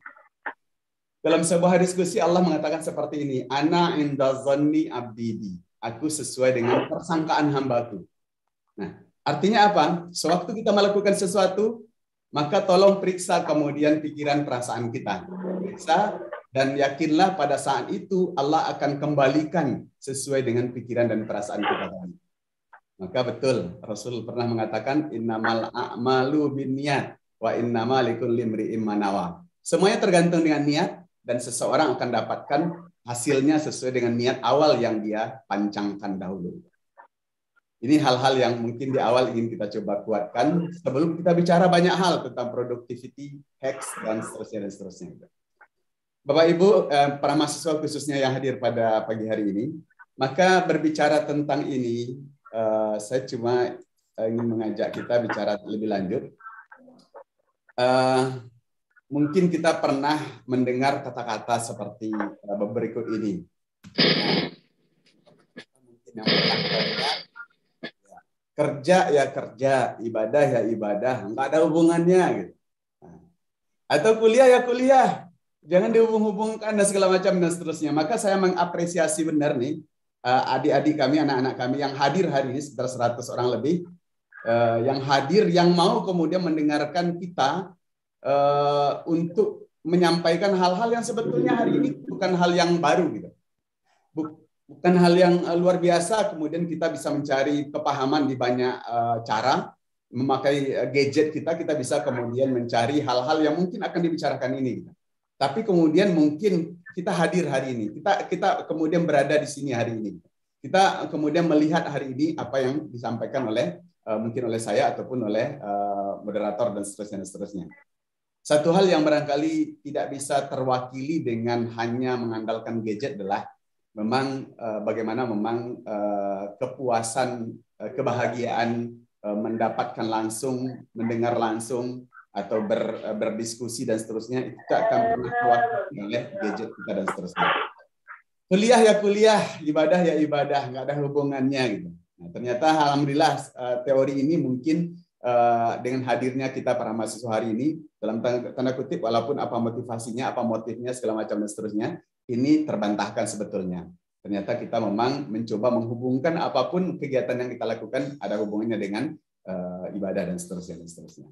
Dalam sebuah diskusi Allah mengatakan seperti ini, ana inda zanni abdi. Aku sesuai dengan persangkaan hambaku. Nah, artinya apa? Sewaktu kita melakukan sesuatu, maka tolong periksa kemudian pikiran perasaan kita. Periksa dan yakinlah pada saat itu Allah akan kembalikan sesuai dengan pikiran dan perasaan kita. Maka betul, Rasul pernah mengatakan innamal a'malu binniyat wa innamal likulli imri'in ma nawa. Semuanya tergantung dengan niat dan seseorang akan dapatkan hasilnya sesuai dengan niat awal yang dia pancangkan dahulu. Ini hal-hal yang mungkin di awal ingin kita coba kuatkan sebelum kita bicara banyak hal tentang productivity, hacks, dan seterusnya. Bapak Ibu, para mahasiswa khususnya yang hadir pada pagi hari ini, maka berbicara tentang ini, saya cuma ingin mengajak kita bicara lebih lanjut. Mungkin kita pernah mendengar kata-kata seperti berikut ini. Mungkin yang pernah kita dengar, kerja ya kerja, ibadah ya ibadah, nggak ada hubungannya gitu. Atau kuliah ya kuliah, jangan dihubung-hubungkan dan segala macam dan seterusnya. Maka saya mengapresiasi benar nih adik-adik kami, anak-anak kami yang hadir hari ini sekitar 100 orang lebih, yang hadir, yang mau kemudian mendengarkan kita untuk menyampaikan hal-hal yang sebetulnya hari ini bukan hal yang baru gitu. Bukan hal yang luar biasa, kemudian kita bisa mencari kepahaman di banyak cara. Memakai gadget kita bisa kemudian mencari hal-hal yang mungkin akan dibicarakan ini. Tapi kemudian mungkin kita hadir hari ini, kita kemudian berada di sini hari ini. Kita kemudian melihat hari ini apa yang disampaikan oleh mungkin oleh saya ataupun oleh moderator dan seterusnya. Satu hal yang barangkali tidak bisa terwakili dengan hanya mengandalkan gadget adalah memang bagaimana memang kepuasan, kebahagiaan mendapatkan langsung, mendengar langsung, atau berdiskusi dan seterusnya, itu akan pernah terwakili oleh gadget kita dan seterusnya. Kuliah ya kuliah, ibadah ya ibadah, nggak ada hubungannya gitu. Nah, ternyata alhamdulillah teori ini mungkin dengan hadirnya kita para mahasiswa hari ini, dalam tanda kutip, walaupun apa motivasinya, apa motifnya, segala macam dan seterusnya, ini terbantahkan sebetulnya. Ternyata kita memang mencoba menghubungkan apapun kegiatan yang kita lakukan ada hubungannya dengan ibadah dan seterusnya.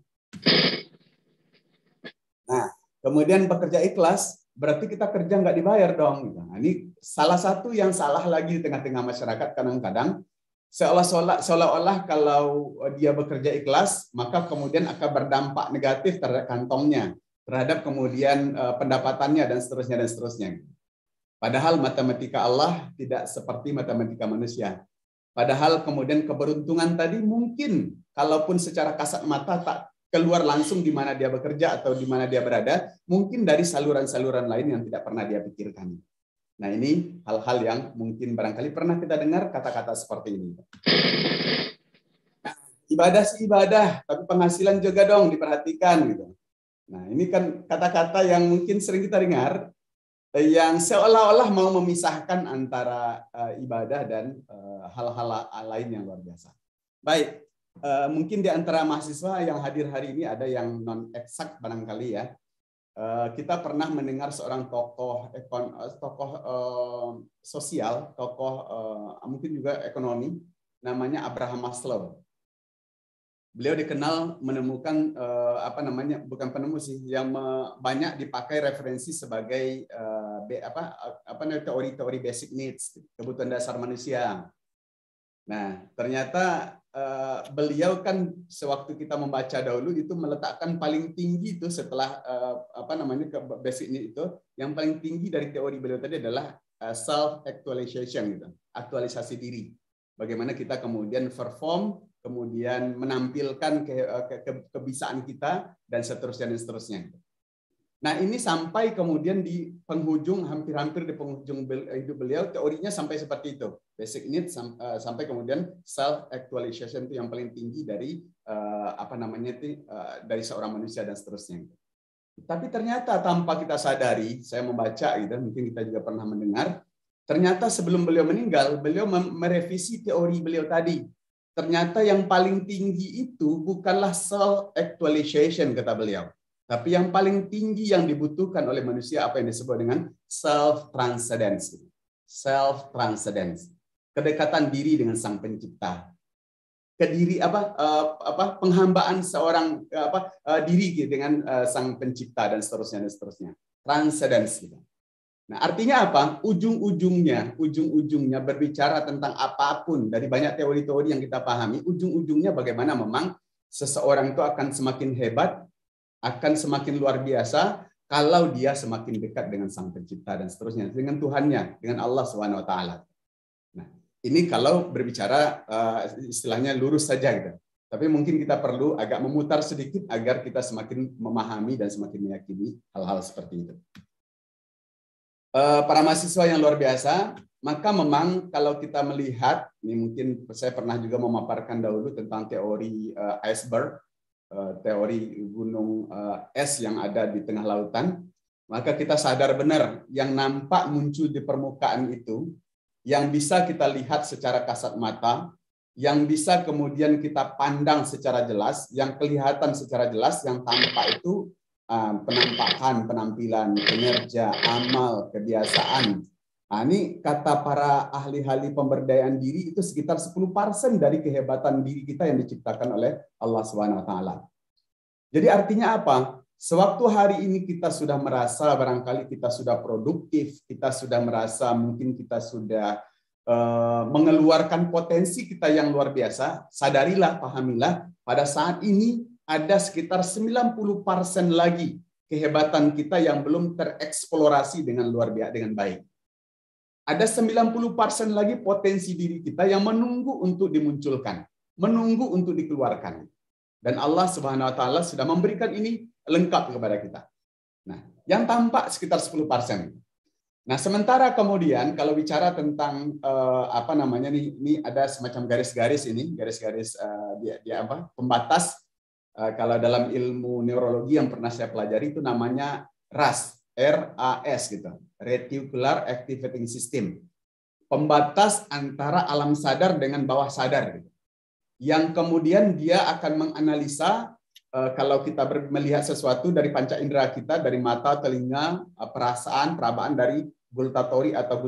Nah, kemudian bekerja ikhlas berarti kita kerja nggak dibayar dong. Nah, ini salah satu yang salah lagi di tengah-tengah masyarakat kadang-kadang seolah-olah kalau dia bekerja ikhlas maka kemudian akan berdampak negatif terhadap kantongnya, terhadap kemudian pendapatannya dan seterusnya. Padahal matematika Allah tidak seperti matematika manusia. Padahal kemudian keberuntungan tadi mungkin kalaupun secara kasat mata tak keluar langsung di mana dia bekerja atau di mana dia berada, mungkin dari saluran-saluran lain yang tidak pernah dia pikirkan. Nah, ini hal-hal yang mungkin barangkali pernah kita dengar kata-kata seperti ini. Nah, ibadah sih ibadah, tapi penghasilan juga dong diperhatikan gitu. Nah, ini kan kata-kata yang mungkin sering kita dengar, yang seolah-olah mau memisahkan antara ibadah dan hal-hal lain yang luar biasa. Baik, mungkin di antara mahasiswa yang hadir hari ini ada yang non-eksak barangkali ya. Kita pernah mendengar seorang tokoh sosial, tokoh mungkin juga ekonomi, namanya Abraham Maslow. Beliau dikenal menemukan bukan penemu sih, yang banyak dipakai referensi sebagai teori-teori basic needs, kebutuhan dasar manusia. Nah, ternyata beliau kan sewaktu kita membaca dahulu itu meletakkan paling tinggi itu setelah basic need itu, yang paling tinggi dari teori beliau tadi adalah self actualization gitu, aktualisasi diri. Bagaimana kita kemudian perform, kemudian menampilkan kebisaan kita dan seterusnya. Nah, ini sampai kemudian di penghujung, hampir-hampir di penghujung hidup beliau, teorinya sampai seperti itu. Basic need sampai kemudian self actualization itu yang paling tinggi dari dari seorang manusia dan seterusnya. Tapi ternyata tanpa kita sadari, saya membaca gitu, mungkin kita juga pernah mendengar, ternyata sebelum beliau meninggal, beliau merevisi teori beliau tadi. Ternyata yang paling tinggi itu bukanlah self actualization kata beliau. Tapi yang paling tinggi yang dibutuhkan oleh manusia apa yang disebut dengan self-transcendence. Self-transcendence. Kedekatan diri dengan Sang Pencipta. Penghambaan seorang diri dengan Sang Pencipta dan seterusnya. Transcendence gitu. Nah, artinya apa? Ujung-ujungnya berbicara tentang apapun dari banyak teori-teori yang kita pahami, ujung-ujungnya bagaimana memang seseorang itu akan semakin hebat, akan semakin luar biasa kalau dia semakin dekat dengan Sang Pencipta dan seterusnya, dengan Tuhannya, dengan Allah SWT. Nah, ini kalau berbicara istilahnya lurus saja gitu. Tapi mungkin kita perlu agak memutar sedikit agar kita semakin memahami dan semakin meyakini hal-hal seperti itu. Para mahasiswa yang luar biasa, maka memang kalau kita melihat, ini mungkin saya pernah juga memaparkan dahulu tentang teori iceberg, teori gunung es yang ada di tengah lautan, maka kita sadar benar yang nampak muncul di permukaan itu, yang bisa kita lihat secara kasat mata, yang bisa kemudian kita pandang secara jelas, yang kelihatan secara jelas, yang tampak itu penampakan, penampilan, kinerja, amal, kebiasaan. Nah, ini kata para ahli-ahli pemberdayaan diri itu sekitar 10% dari kehebatan diri kita yang diciptakan oleh Allah SWT. Jadi artinya apa? Sewaktu hari ini kita sudah merasa barangkali kita sudah produktif, kita sudah merasa mungkin kita sudah mengeluarkan potensi kita yang luar biasa, sadarilah, pahamilah, pada saat ini ada sekitar 90% lagi kehebatan kita yang belum tereksplorasi dengan luar biasa, dengan baik. Ada 90% lagi potensi diri kita yang menunggu untuk dimunculkan, menunggu untuk dikeluarkan. Dan Allah Subhanahu wa taala sudah memberikan ini lengkap kepada kita. Nah, yang tampak sekitar 10%. Nah, sementara kemudian kalau bicara tentang apa namanya nih, ini ada semacam garis-garis ini, garis-garis dia apa? Pembatas. Kalau dalam ilmu neurologi yang pernah saya pelajari itu namanya RAS, RAS gitu, Reticular Activating System. Pembatas antara alam sadar dengan bawah sadar gitu. Yang kemudian dia akan menganalisa kalau kita melihat sesuatu dari panca indera kita, dari mata, telinga, perasaan, perabaan, dari gustatory atau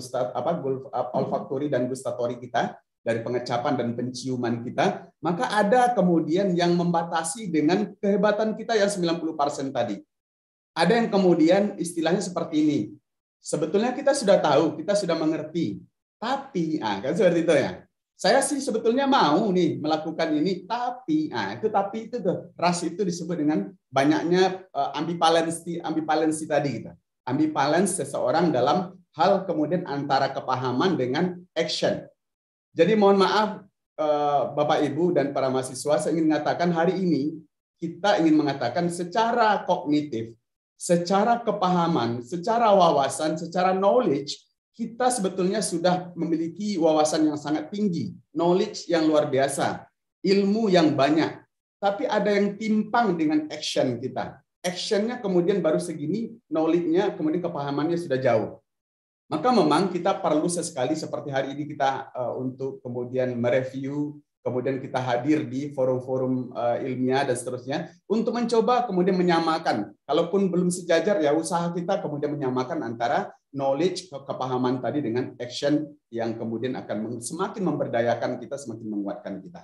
olfaktori dan gustatory kita, dari pengecapan dan penciuman kita, maka ada kemudian yang membatasi dengan kehebatan kita yang 90% tadi. Ada yang kemudian istilahnya seperti ini. Sebetulnya kita sudah tahu, kita sudah mengerti, tapi kan seperti itu ya. Saya sih sebetulnya mau nih melakukan ini, tapi tapi itu tuh ras itu disebut dengan banyaknya ambivalensi tadi gitu. Ambivalens seseorang dalam hal kemudian antara kepahaman dengan action. Jadi mohon maaf Bapak Ibu dan para mahasiswa, saya ingin mengatakan hari ini kita ingin mengatakan secara kognitif, secara kepahaman, secara wawasan, secara knowledge, kita sebetulnya sudah memiliki wawasan yang sangat tinggi, knowledge yang luar biasa, ilmu yang banyak. Tapi ada yang timpang dengan action kita. Actionnya kemudian baru segini, knowledge-nya kemudian kepahamannya sudah jauh. Maka memang kita perlu sesekali seperti hari ini kita untuk kemudian mereview, kemudian kita hadir di forum-forum ilmiah dan seterusnya untuk mencoba kemudian menyamakan. Kalaupun belum sejajar ya usaha kita kemudian menyamakan antara knowledge, kepahaman tadi dengan action yang kemudian akan semakin memberdayakan kita, semakin menguatkan kita.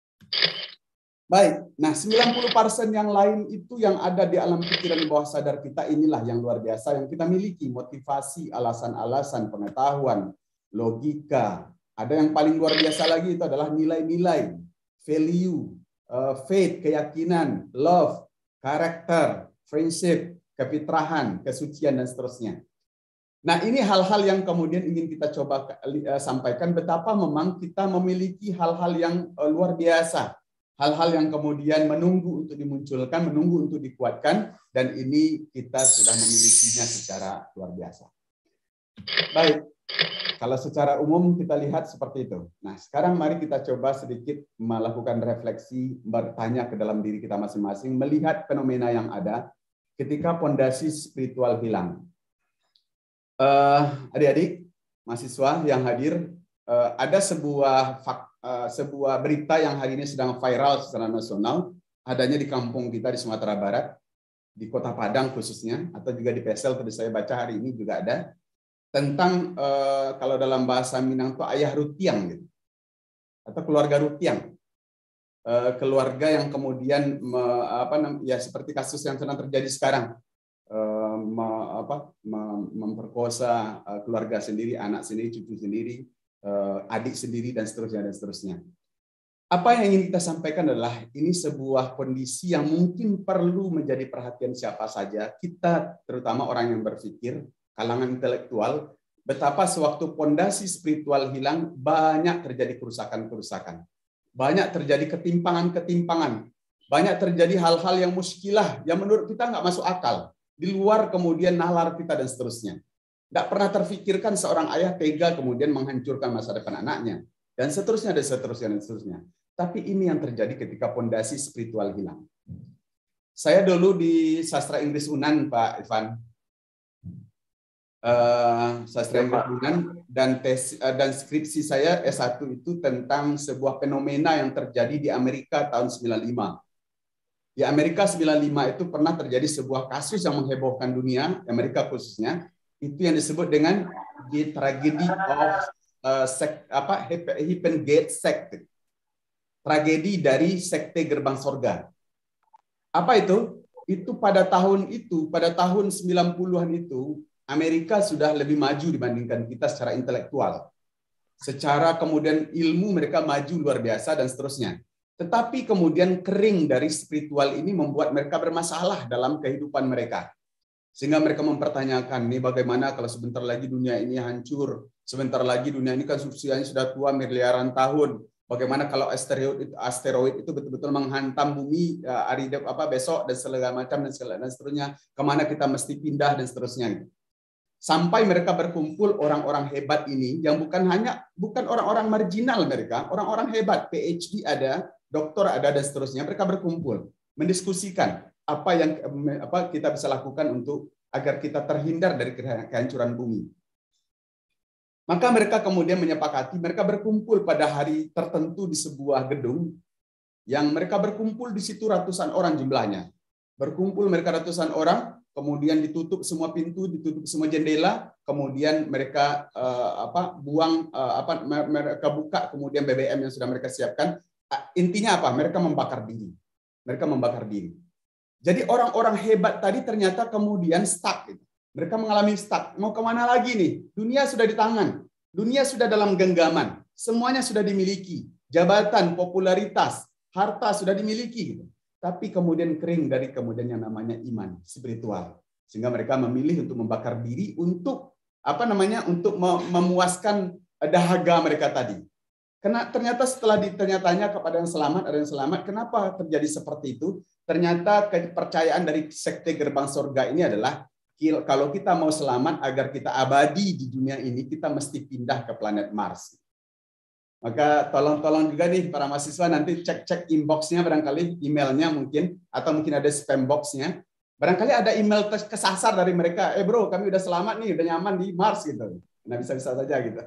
Baik, nah 90% yang lain itu yang ada di alam pikiran bawah sadar kita inilah yang luar biasa yang kita miliki, motivasi, alasan-alasan, pengetahuan, logika. Ada yang paling luar biasa lagi itu adalah nilai-nilai, value, faith, keyakinan, love, karakter, friendship, kefitrahan, kesucian, dan seterusnya. Nah, ini hal-hal yang kemudian ingin kita coba sampaikan betapa memang kita memiliki hal-hal yang luar biasa. Hal-hal yang kemudian menunggu untuk dimunculkan, menunggu untuk dikuatkan, dan ini kita sudah memilikinya secara luar biasa. Baik, kalau secara umum kita lihat seperti itu. Nah, sekarang mari kita coba sedikit melakukan refleksi, bertanya ke dalam diri kita masing-masing, melihat fenomena yang ada ketika pondasi spiritual hilang. Adik-adik, mahasiswa yang hadir, ada sebuah berita yang hari ini sedang viral secara nasional, adanya di kampung kita di Sumatera Barat, di Kota Padang khususnya, atau juga di Pesel, tadi saya baca hari ini juga ada, tentang kalau dalam bahasa Minang itu ayah rutiang, gitu, atau keluarga rutiang, keluarga yang kemudian ya seperti kasus yang sedang terjadi sekarang, memperkosa keluarga sendiri, anak sendiri, cucu sendiri, adik sendiri, dan seterusnya dan seterusnya. Apa yang ingin kita sampaikan adalah ini sebuah kondisi yang mungkin perlu menjadi perhatian siapa saja, kita terutama orang yang berpikir, kalangan intelektual, betapa sewaktu pondasi spiritual hilang banyak terjadi kerusakan-kerusakan, banyak terjadi ketimpangan-ketimpangan, banyak terjadi hal-hal yang muskilah yang menurut kita nggak masuk akal, di luar kemudian nalar kita dan seterusnya. Tidak pernah terfikirkan seorang ayah tega kemudian menghancurkan masa depan anaknya, dan seterusnya dan seterusnya dan seterusnya. Tapi ini yang terjadi ketika pondasi spiritual hilang. Saya dulu di sastra Inggris Unan, Pak Ivan. Sastra Inggris Unan, dan skripsi saya S1 itu tentang sebuah fenomena yang terjadi di Amerika tahun 95. Di Amerika 95 itu pernah terjadi sebuah kasus yang menghebohkan dunia, Amerika khususnya, itu yang disebut dengan the tragedy of Heaven Gate Sect. Tragedi dari sekte gerbang sorga. Apa itu? Itu pada tahun 90-an itu, Amerika sudah lebih maju dibandingkan kita secara intelektual. Secara kemudian ilmu mereka maju luar biasa dan seterusnya. Tetapi kemudian kering dari spiritual ini membuat mereka bermasalah dalam kehidupan mereka. Sehingga mereka mempertanyakan, nih bagaimana kalau sebentar lagi dunia ini hancur, sebentar lagi dunia ini kan usianya sudah tua miliaran tahun. Bagaimana kalau asteroid itu betul-betul menghantam bumi hari besok dan segala macam dan seterusnya, kemana kita mesti pindah dan seterusnya. Sampai mereka berkumpul orang-orang hebat ini yang bukan orang-orang marginal mereka, orang-orang hebat, PhD ada, doktor ada dan seterusnya. Mereka berkumpul mendiskusikan apa yang kita bisa lakukan untuk agar kita terhindar dari kehancuran bumi. Maka mereka kemudian menyepakati, mereka berkumpul pada hari tertentu di sebuah gedung, yang mereka berkumpul di situ ratusan orang jumlahnya. Berkumpul mereka ratusan orang, kemudian ditutup semua pintu, ditutup semua jendela, kemudian mereka mereka buka kemudian BBM yang sudah mereka siapkan. Intinya apa? Mereka membakar diri. Mereka membakar diri. Jadi orang-orang hebat tadi ternyata kemudian stuck. Mereka mengalami stuck. Mau kemana lagi nih? Dunia sudah di tangan. Dunia sudah dalam genggaman. Semuanya sudah dimiliki. Jabatan, popularitas, harta sudah dimiliki. Tapi kemudian kering dari kemudian yang namanya iman, spiritual. Sehingga mereka memilih untuk membakar diri untuk untuk memuaskan dahaga mereka tadi. Karena ternyata setelah ditanya-tanya kepada yang selamat, ada yang selamat, kenapa terjadi seperti itu? Ternyata kepercayaan dari sekte gerbang surga ini adalah kalau kita mau selamat agar kita abadi di dunia ini, kita mesti pindah ke planet Mars. Maka tolong juga nih para mahasiswa nanti cek inbox-nya barangkali, emailnya mungkin, atau mungkin ada spam box-nya. Barangkali ada email kesasar dari mereka, bro kami udah selamat nih, udah nyaman di Mars gitu. Nah bisa-bisa saja gitu.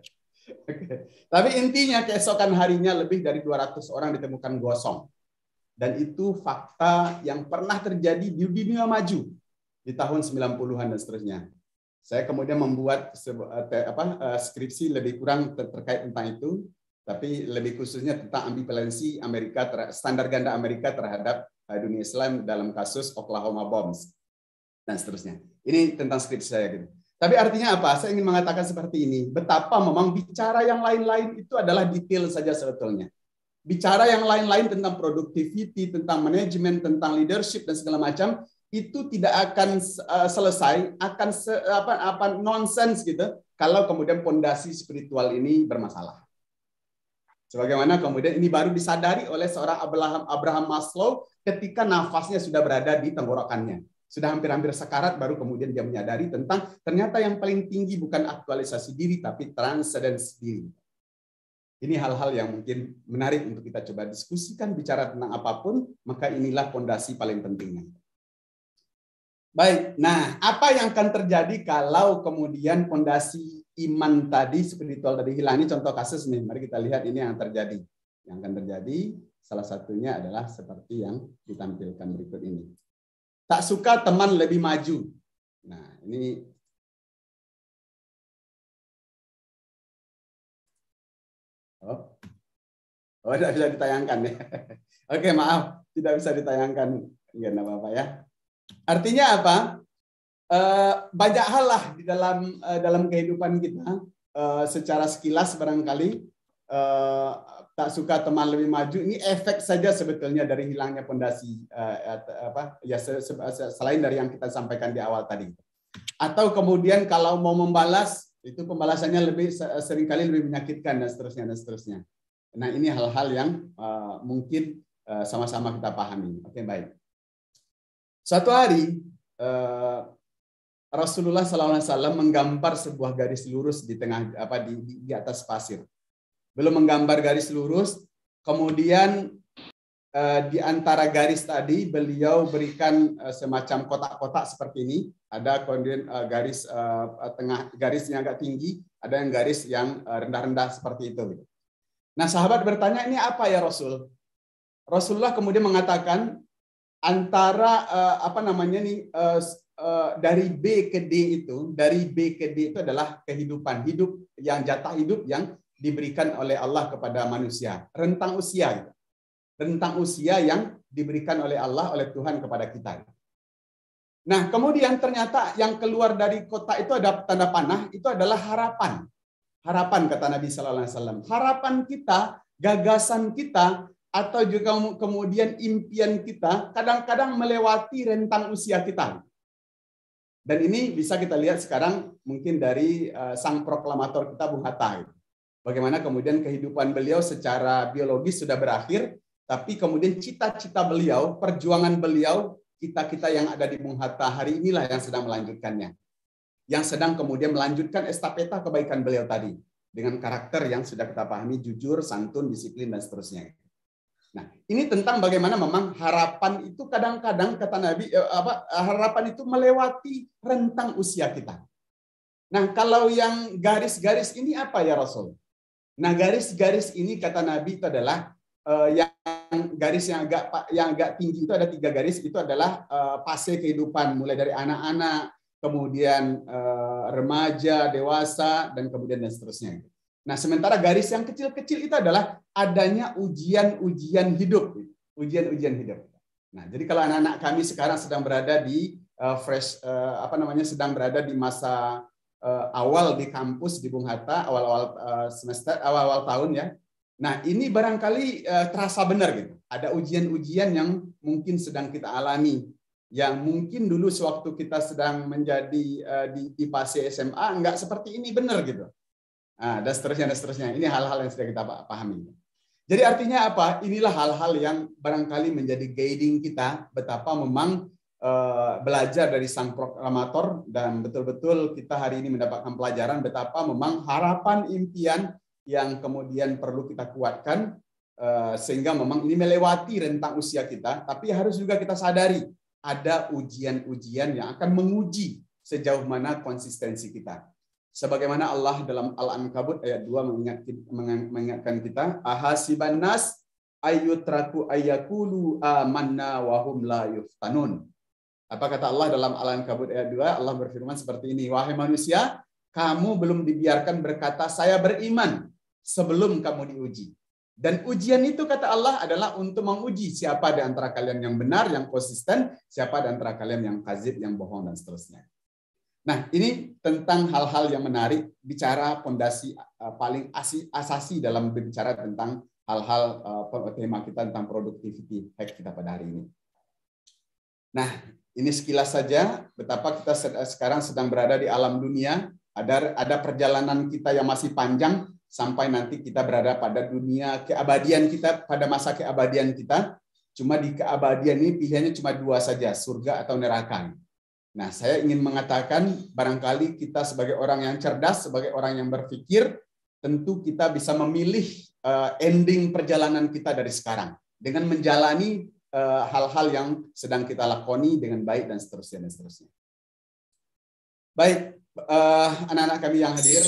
Okay. Tapi intinya keesokan harinya lebih dari 200 orang ditemukan gosong. Dan itu fakta yang pernah terjadi di dunia maju di tahun 90-an dan seterusnya. Saya kemudian membuat skripsi lebih kurang terkait tentang itu, tapi lebih khususnya tentang ambivalensi standar ganda Amerika terhadap dunia Islam dalam kasus Oklahoma Bombs dan seterusnya. Ini tentang skripsi saya gitu. Tapi artinya apa? Saya ingin mengatakan seperti ini, betapa memang bicara yang lain-lain itu adalah detail saja sebetulnya. Bicara yang lain-lain tentang productivity, tentang manajemen, tentang leadership dan segala macam, itu tidak akan selesai, akan nonsens gitu kalau kemudian pondasi spiritual ini bermasalah. Sebagaimana kemudian ini baru disadari oleh seorang Abraham Maslow ketika nafasnya sudah berada di tenggorokannya. Sudah hampir-hampir sekarat, baru kemudian dia menyadari tentang ternyata yang paling tinggi bukan aktualisasi diri, tapi transcendence diri. Ini hal-hal yang mungkin menarik untuk kita coba diskusikan, bicara tentang apapun, maka inilah pondasi paling pentingnya. Baik, nah apa yang akan terjadi kalau kemudian pondasi iman tadi, spiritual tadi hilang? Ini contoh kasus nih, mari kita lihat ini yang terjadi. Yang akan terjadi salah satunya adalah seperti yang ditampilkan berikut ini. Tak suka teman lebih maju. Nah ini tidak bisa ditayangkan ya. Oke, maaf, tidak bisa ditayangkan. Enggak apa-apa ya. Artinya apa? Banyak hal lah di dalam kehidupan kita secara sekilas barangkali tak suka teman lebih maju. Ini efek saja sebetulnya dari hilangnya pondasi selain dari yang kita sampaikan di awal tadi. Atau kemudian kalau mau membalas itu pembalasannya seringkali lebih menyakitkan dan seterusnya. Nah ini hal-hal yang mungkin sama-sama kita pahami. Oke, baik. Suatu hari Rasulullah SAW menggambar sebuah garis lurus di atas pasir. Belum menggambar garis lurus, kemudian di antara garis tadi beliau berikan semacam kotak-kotak seperti ini. Ada kemudian garis tengah, garis yang agak tinggi, ada yang garis yang rendah-rendah seperti itu. Nah, sahabat bertanya, ini apa ya Rasul? Rasulullah kemudian mengatakan antara dari B ke D itu, dari B ke D itu adalah kehidupan, hidup yang jatah hidup yang diberikan oleh Allah kepada manusia, rentang usia gitu. Rentang usia yang diberikan oleh Allah, oleh Tuhan kepada kita. Nah, kemudian ternyata yang keluar dari kotak itu ada tanda panah, itu adalah harapan. Harapan, kata Nabi Sallallahu Alaihi Wasallam. Harapan kita, gagasan kita, atau juga kemudian impian kita kadang-kadang melewati rentang usia kita. Dan ini bisa kita lihat sekarang mungkin dari sang proklamator kita, Bung Hatta. Bagaimana kemudian kehidupan beliau secara biologis sudah berakhir, tapi kemudian cita-cita beliau, perjuangan beliau, kita-kita yang ada di Bung Hatta hari inilah yang sedang melanjutkannya. Yang sedang kemudian melanjutkan estafeta kebaikan beliau tadi. Dengan karakter yang sudah kita pahami, jujur, santun, disiplin, dan seterusnya. Nah, ini tentang bagaimana memang harapan itu kadang-kadang kata Nabi harapan itu melewati rentang usia kita. Nah, kalau yang garis-garis ini apa ya Rasul? Nah, garis-garis ini kata Nabi itu adalah yang garis yang agak tinggi itu ada 3 garis, itu adalah fase kehidupan mulai dari anak-anak, kemudian remaja, dewasa, dan kemudian dan seterusnya. Nah, sementara garis yang kecil-kecil itu adalah adanya ujian-ujian hidup. Ujian-ujian hidup. Nah, jadi kalau anak-anak kami sekarang sedang berada di sedang berada di masa awal di kampus di Bung Hatta, awal-awal semester, awal-awal tahun ya. Nah, ini barangkali terasa benar gitu. Ada ujian-ujian yang mungkin sedang kita alami. Yang mungkin dulu sewaktu kita sedang menjadi di fase SMA enggak seperti ini benar gitu. Nah, dan seterusnya. Ini hal-hal yang sudah kita pahami. Jadi artinya apa? Inilah hal-hal yang barangkali menjadi guiding kita betapa memang belajar dari sang proklamator dan betul-betul kita hari ini mendapatkan pelajaran betapa memang harapan impian yang kemudian perlu kita kuatkan sehingga memang ini melewati rentang usia kita, tapi harus juga kita sadari ada ujian-ujian yang akan menguji sejauh mana konsistensi kita. Sebagaimana Allah dalam Al-Ankabut ayat 2 mengingatkan kita, ahasiban nas ayyutraku ayyakulu amanna wa hum la yuftanun. Apa kata Allah dalam Al-Ankabut ayat 2? Allah berfirman seperti ini, wahai manusia, kamu belum dibiarkan berkata saya beriman sebelum kamu diuji. Dan ujian itu kata Allah adalah untuk menguji siapa di antara kalian yang benar, yang konsisten, siapa di antara kalian yang kadzib, yang bohong, dan seterusnya. Nah, ini tentang hal-hal yang menarik, bicara fondasi paling asasi dalam berbicara tentang hal-hal tema kita tentang productivity hack kita pada hari ini. Nah, ini sekilas saja betapa kita sekarang sedang berada di alam dunia, ada perjalanan kita yang masih panjang sampai nanti kita berada pada dunia keabadian kita, pada masa keabadian kita. Cuma di keabadian ini pilihannya cuma 2 saja, surga atau neraka. Nah, saya ingin mengatakan barangkali kita sebagai orang yang cerdas, sebagai orang yang berpikir, tentu kita bisa memilih ending perjalanan kita dari sekarang dengan menjalani hal-hal yang sedang kita lakoni dengan baik dan seterusnya dan seterusnya. Baik, anak-anak kami yang hadir,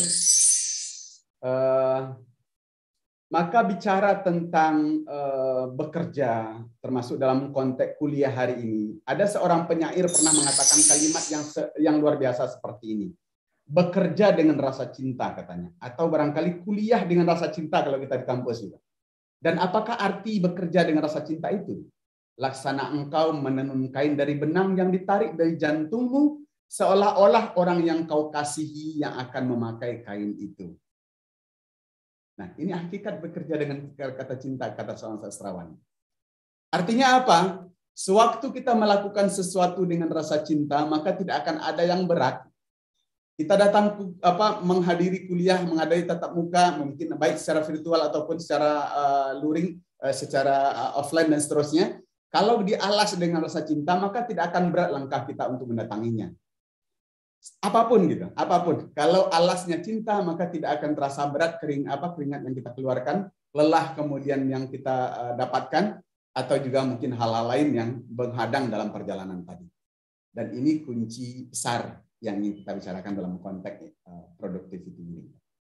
maka bicara tentang bekerja, termasuk dalam konteks kuliah hari ini, ada seorang penyair pernah mengatakan kalimat yang luar biasa seperti ini. Bekerja dengan rasa cinta katanya, atau barangkali kuliah dengan rasa cinta kalau kita di kampus juga. Dan apakah arti bekerja dengan rasa cinta itu? Laksana engkau menenun kain dari benang yang ditarik dari jantungmu, seolah-olah orang yang kau kasihi yang akan memakai kain itu. Nah, ini hakikat bekerja dengan kata cinta, kata seorang sastrawan. Artinya apa? Sewaktu kita melakukan sesuatu dengan rasa cinta, maka tidak akan ada yang berat. Kita datang menghadiri kuliah, menghadiri tatap muka, mungkin baik secara virtual ataupun secara luring, secara offline dan seterusnya. Kalau dialas dengan rasa cinta, maka tidak akan berat langkah kita untuk mendatanginya. Apapun gitu, apapun. Kalau alasnya cinta, maka tidak akan terasa berat keringat yang kita keluarkan, lelah kemudian yang kita dapatkan. atau juga mungkin hal-hal lain yang menghadang dalam perjalanan tadi. Dan ini kunci besar yang ingin kita bicarakan dalam konteks productivity ini.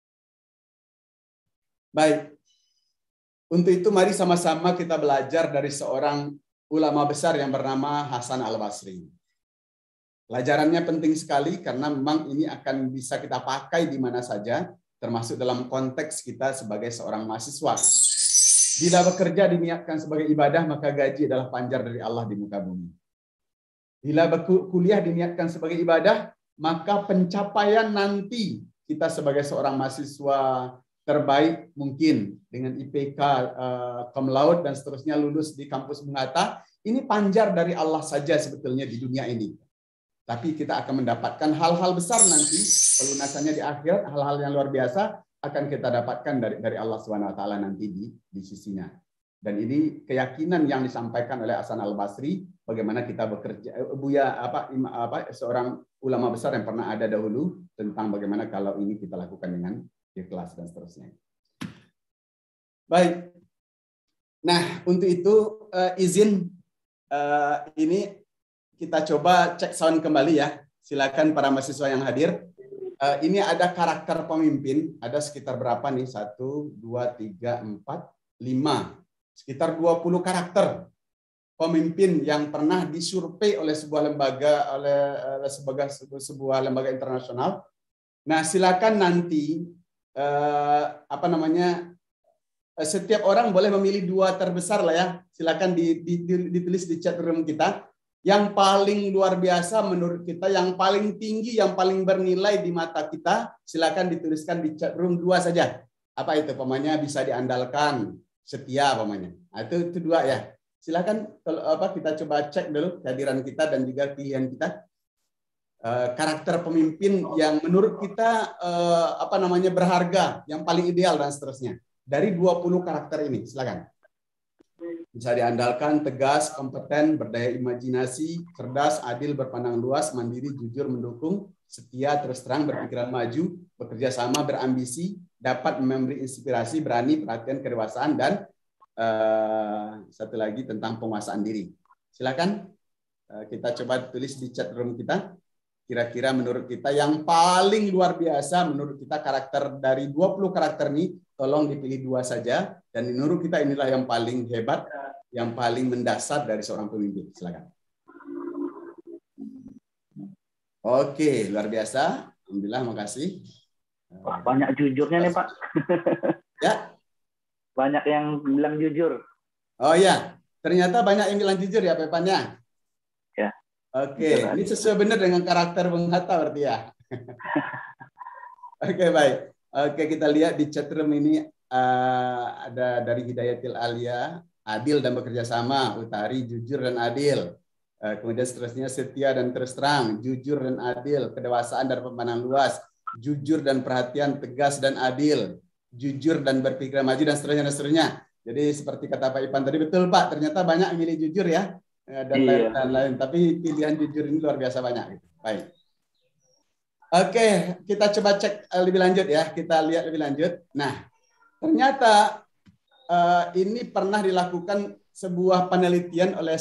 Baik, untuk itu mari sama-sama kita belajar dari seorang ulama besar yang bernama Hasan Al-Basri. Pelajarannya penting sekali karena memang ini akan bisa kita pakai di mana saja, termasuk dalam konteks kita sebagai seorang mahasiswa. Bila bekerja diniatkan sebagai ibadah, maka gaji adalah panjar dari Allah di muka bumi. Bila kuliah diniatkan sebagai ibadah, maka pencapaian nanti kita sebagai seorang mahasiswa terbaik mungkin dengan IPK cum laude dan seterusnya lulus di kampus Bung Hatta, ini panjar dari Allah saja sebetulnya di dunia ini. Tapi kita akan mendapatkan hal-hal besar nanti, pelunasannya di akhirat, hal-hal yang luar biasa akan kita dapatkan dari Allah SWT nanti di sisinya. Dan ini keyakinan yang disampaikan oleh Hasan Al-Basri, bagaimana kita bekerja, seorang ulama besar yang pernah ada dahulu tentang bagaimana kalau ini kita lakukan dengan ikhlas dan seterusnya. Baik. Nah, untuk itu izin ini kita coba cek sound kembali ya. Silakan para mahasiswa yang hadir. Ini ada karakter pemimpin, ada sekitar berapa nih? 1, 2, 3, 4, 5. Sekitar 20 karakter pemimpin yang pernah disurvei oleh sebuah lembaga, sebuah lembaga internasional. Nah, silakan nanti setiap orang boleh memilih 2 terbesar lah ya. Silakan ditulis di chat room kita. Yang paling luar biasa menurut kita, yang paling tinggi, yang paling bernilai di mata kita, silakan dituliskan di chat room 2 saja. Apa itu? Pokoknya bisa diandalkan, setia pokoknya. Nah, itu 2 ya. Silakan kita coba cek dulu kehadiran kita dan juga pilihan kita. Karakter pemimpin yang menurut kita berharga, yang paling ideal dan seterusnya. Dari 20 karakter ini, silakan. Bisa diandalkan, tegas, kompeten, berdaya imajinasi, cerdas, adil, berpandang luas, mandiri, jujur, mendukung, setia, terus terang, berpikiran maju, bekerja sama, berambisi, dapat memberi inspirasi, berani, perhatian, kedewasaan, dan satu lagi tentang penguasaan diri. Silakan kita coba tulis di chat room kita. Kira-kira menurut kita yang paling luar biasa, menurut kita karakter dari 20 karakter ini, tolong dipilih 2 saja. Dan menurut kita inilah yang paling hebat, yang paling mendasar dari seorang pemimpin. Silakan. Oke, luar biasa. Alhamdulillah, makasih. Wah, banyak jujurnya nih, Pak. Ya. Banyak yang bilang jujur. Oh ya, ternyata banyak yang bilang jujur ya, Pepannya. Ya. Oke, ini sesuai benar dengan karakter Bung Hatta berarti ya. Oke, baik. Oke, kita lihat di chat room ini ada dari Hidayatil Alia, adil dan bekerja sama, Utari, jujur dan adil. Kemudian seterusnya setia dan terus terang, jujur dan adil, kedewasaan dan pemandang luas, jujur dan perhatian, tegas dan adil, jujur dan berpikir maju dan seterusnya. Jadi seperti kata Pak Ipan tadi, betul Pak, ternyata banyak yang milih jujur ya. Dan lain-lain. Tapi pilihan jujur ini luar biasa banyak. Baik. Oke, kita coba cek lebih lanjut ya. Kita lihat lebih lanjut. Nah, ternyata ini pernah dilakukan sebuah penelitian oleh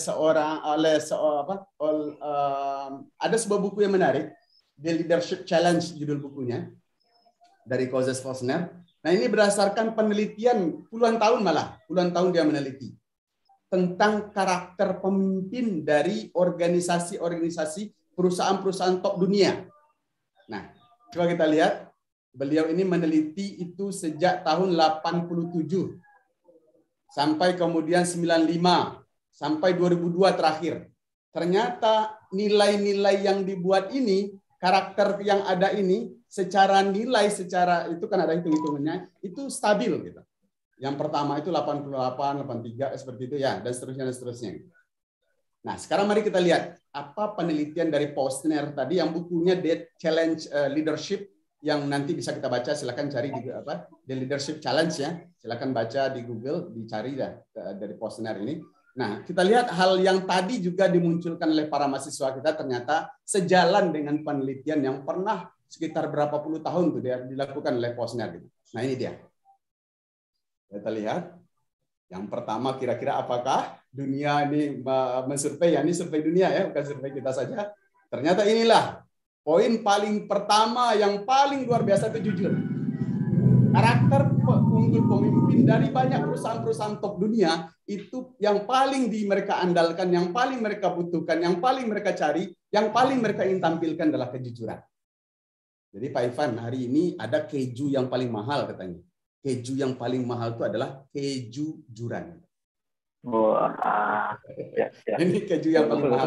ada sebuah buku yang menarik, The Leadership Challenge judul bukunya dari Kozes Fosner. Nah, ini berdasarkan penelitian puluhan tahun dia meneliti tentang karakter pemimpin dari organisasi-organisasi perusahaan-perusahaan top dunia. Nah, coba kita lihat. Beliau ini meneliti itu sejak tahun 87 sampai kemudian 95 sampai 2002 terakhir. Ternyata nilai-nilai yang dibuat ini, karakter yang ada ini, secara nilai, secara itu kan ada hitung-hitungannya, itu stabil gitu. Yang pertama itu 88, 83 seperti itu ya, dan seterusnya. Nah, sekarang mari kita lihat apa penelitian dari Posner tadi yang bukunya The Challenge Leadership yang nanti bisa kita baca, silakan cari di The Leadership Challenge ya. Silakan baca di Google, dicari ya dari Posner ini. Nah, kita lihat hal yang tadi juga dimunculkan oleh para mahasiswa kita ternyata sejalan dengan penelitian yang pernah sekitar berapa puluh tahun tuh dia dilakukan oleh Posner gitu. Nah, ini dia. Kita lihat. Yang pertama, kira-kira apakah dunia ini mensurvei, ini survei dunia ya, bukan survei kita saja. Ternyata inilah poin paling pertama yang paling luar biasa itu jujur. Karakter unggul pemimpin dari banyak perusahaan-perusahaan top dunia itu yang paling mereka andalkan, yang paling mereka butuhkan, yang paling mereka cari, yang paling mereka ingin tampilkan adalah kejujuran. Jadi Pak Ivan, hari ini ada keju yang paling mahal katanya. Keju yang paling mahal itu adalah keju juran. Wah, ya. Ini keju yang paling mahal.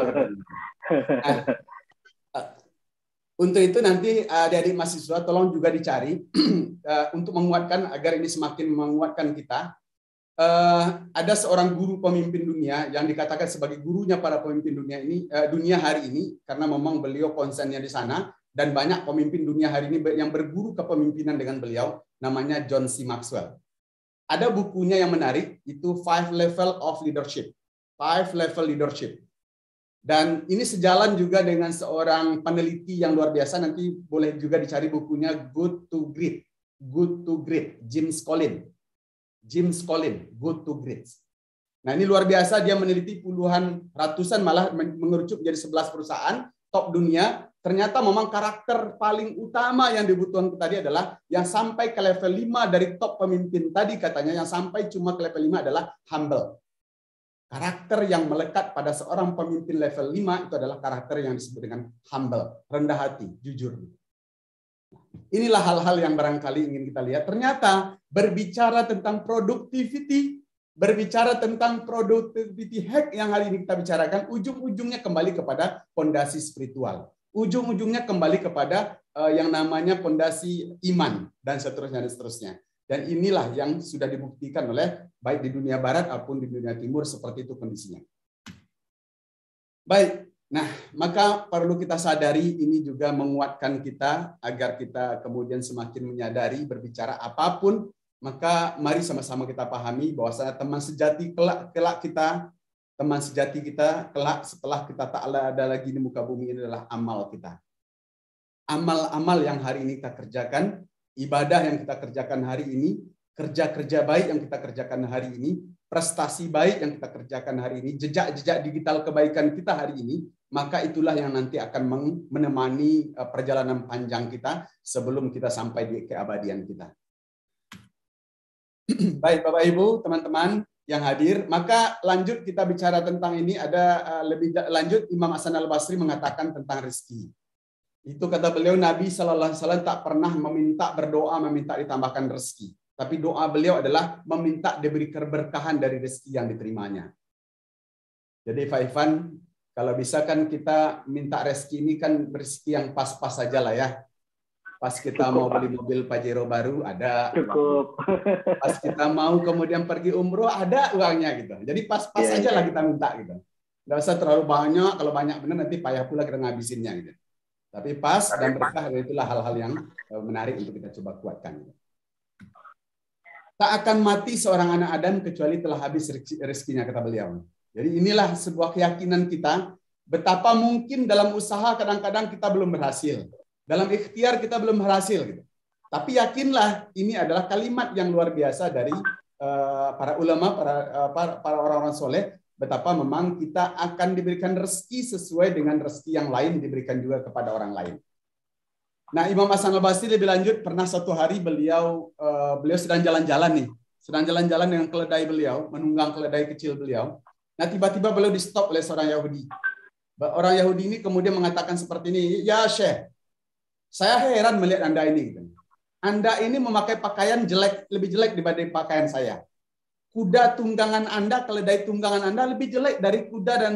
Untuk itu nanti adik-adik mahasiswa tolong juga dicari untuk menguatkan agar ini semakin menguatkan kita. Ada seorang guru pemimpin dunia yang dikatakan sebagai gurunya para pemimpin dunia ini, dunia hari ini, karena memang beliau konsennya di sana dan banyak pemimpin dunia hari ini yang berguru kepemimpinan dengan beliau. Namanya John C. Maxwell. Ada bukunya yang menarik, itu 5 Level of Leadership. 5 Level Leadership. Dan ini sejalan juga dengan seorang peneliti yang luar biasa, nanti boleh juga dicari bukunya Good to Great. Good to Great, James Collins. James Collins, Good to Great. Nah ini luar biasa, dia meneliti puluhan, ratusan, malah mengerucut menjadi 11 perusahaan top dunia. Ternyata memang karakter paling utama yang dibutuhkan tadi adalah yang sampai ke level 5 dari top pemimpin tadi katanya, yang sampai cuma ke level 5 adalah humble. Karakter yang melekat pada seorang pemimpin level 5 itu adalah karakter yang disebut dengan humble, rendah hati, jujur. Inilah hal-hal yang barangkali ingin kita lihat. Ternyata berbicara tentang productivity, berbicara tentang productivity hack yang hari ini kita bicarakan, ujung-ujungnya kembali kepada fondasi spiritual. Ujung-ujungnya kembali kepada yang namanya fondasi iman dan seterusnya dan seterusnya. Dan inilah yang sudah dibuktikan oleh baik di dunia barat maupun di dunia timur, seperti itu kondisinya. Baik, nah maka perlu kita sadari ini juga menguatkan kita agar kita kemudian semakin menyadari berbicara apapun, maka mari sama-sama kita pahami bahwasanya teman sejati kelak kita, teman sejati kita kelak setelah kita tak ada lagi di muka bumi ini adalah amal kita. Amal-amal yang hari ini kita kerjakan, ibadah yang kita kerjakan hari ini, kerja-kerja baik yang kita kerjakan hari ini, prestasi baik yang kita kerjakan hari ini, jejak-jejak digital kebaikan kita hari ini, maka itulah yang nanti akan menemani perjalanan panjang kita sebelum kita sampai di keabadian kita. Baik Bapak Ibu, teman-teman yang hadir, maka lanjut kita bicara tentang ini. Ada lebih lanjut, Imam Hasan Al-Basri mengatakan tentang rezeki. Itu kata beliau, Nabi SAW tak pernah berdoa meminta ditambahkan rezeki, tapi doa beliau adalah meminta diberi keberkahan dari rezeki yang diterimanya. Jadi Faifan, kalau bisa kan kita minta rezeki ini kan rezeki yang pas-pas saja lah ya. Pas kita mau beli mobil Pajero baru ada cukup. Pas kita mau kemudian pergi umroh ada uangnya gitu. Jadi pas-pas aja lah kita minta gitu. Nggak usah terlalu banyak, kalau banyak benar nanti payah pula kita ngabisinnya gitu. Tapi pas dan berkah, itulah hal-hal yang menarik untuk kita coba kuatkan. Tak akan mati seorang anak Adam kecuali telah habis rezekinya, kata beliau. Jadi inilah sebuah keyakinan kita, betapa mungkin dalam usaha kadang-kadang kita belum berhasil. Dalam ikhtiar kita belum berhasil. Gitu. Tapi yakinlah ini adalah kalimat yang luar biasa dari para ulama, para orang-orang soleh, betapa memang kita akan diberikan rezeki sesuai dengan rezeki yang lain diberikan juga kepada orang lain. Nah, Imam Hasan Al-Basri lebih lanjut, pernah suatu hari beliau sedang jalan-jalan nih, sedang jalan-jalan dengan keledai beliau, menunggang keledai kecil beliau. Nah, tiba-tiba beliau di stop oleh seorang Yahudi. Orang Yahudi ini kemudian mengatakan seperti ini, ya Syekh, saya heran melihat Anda ini. Anda ini memakai pakaian jelek, lebih jelek dibanding pakaian saya. Kuda tunggangan Anda, keledai tunggangan Anda lebih jelek dari kuda dan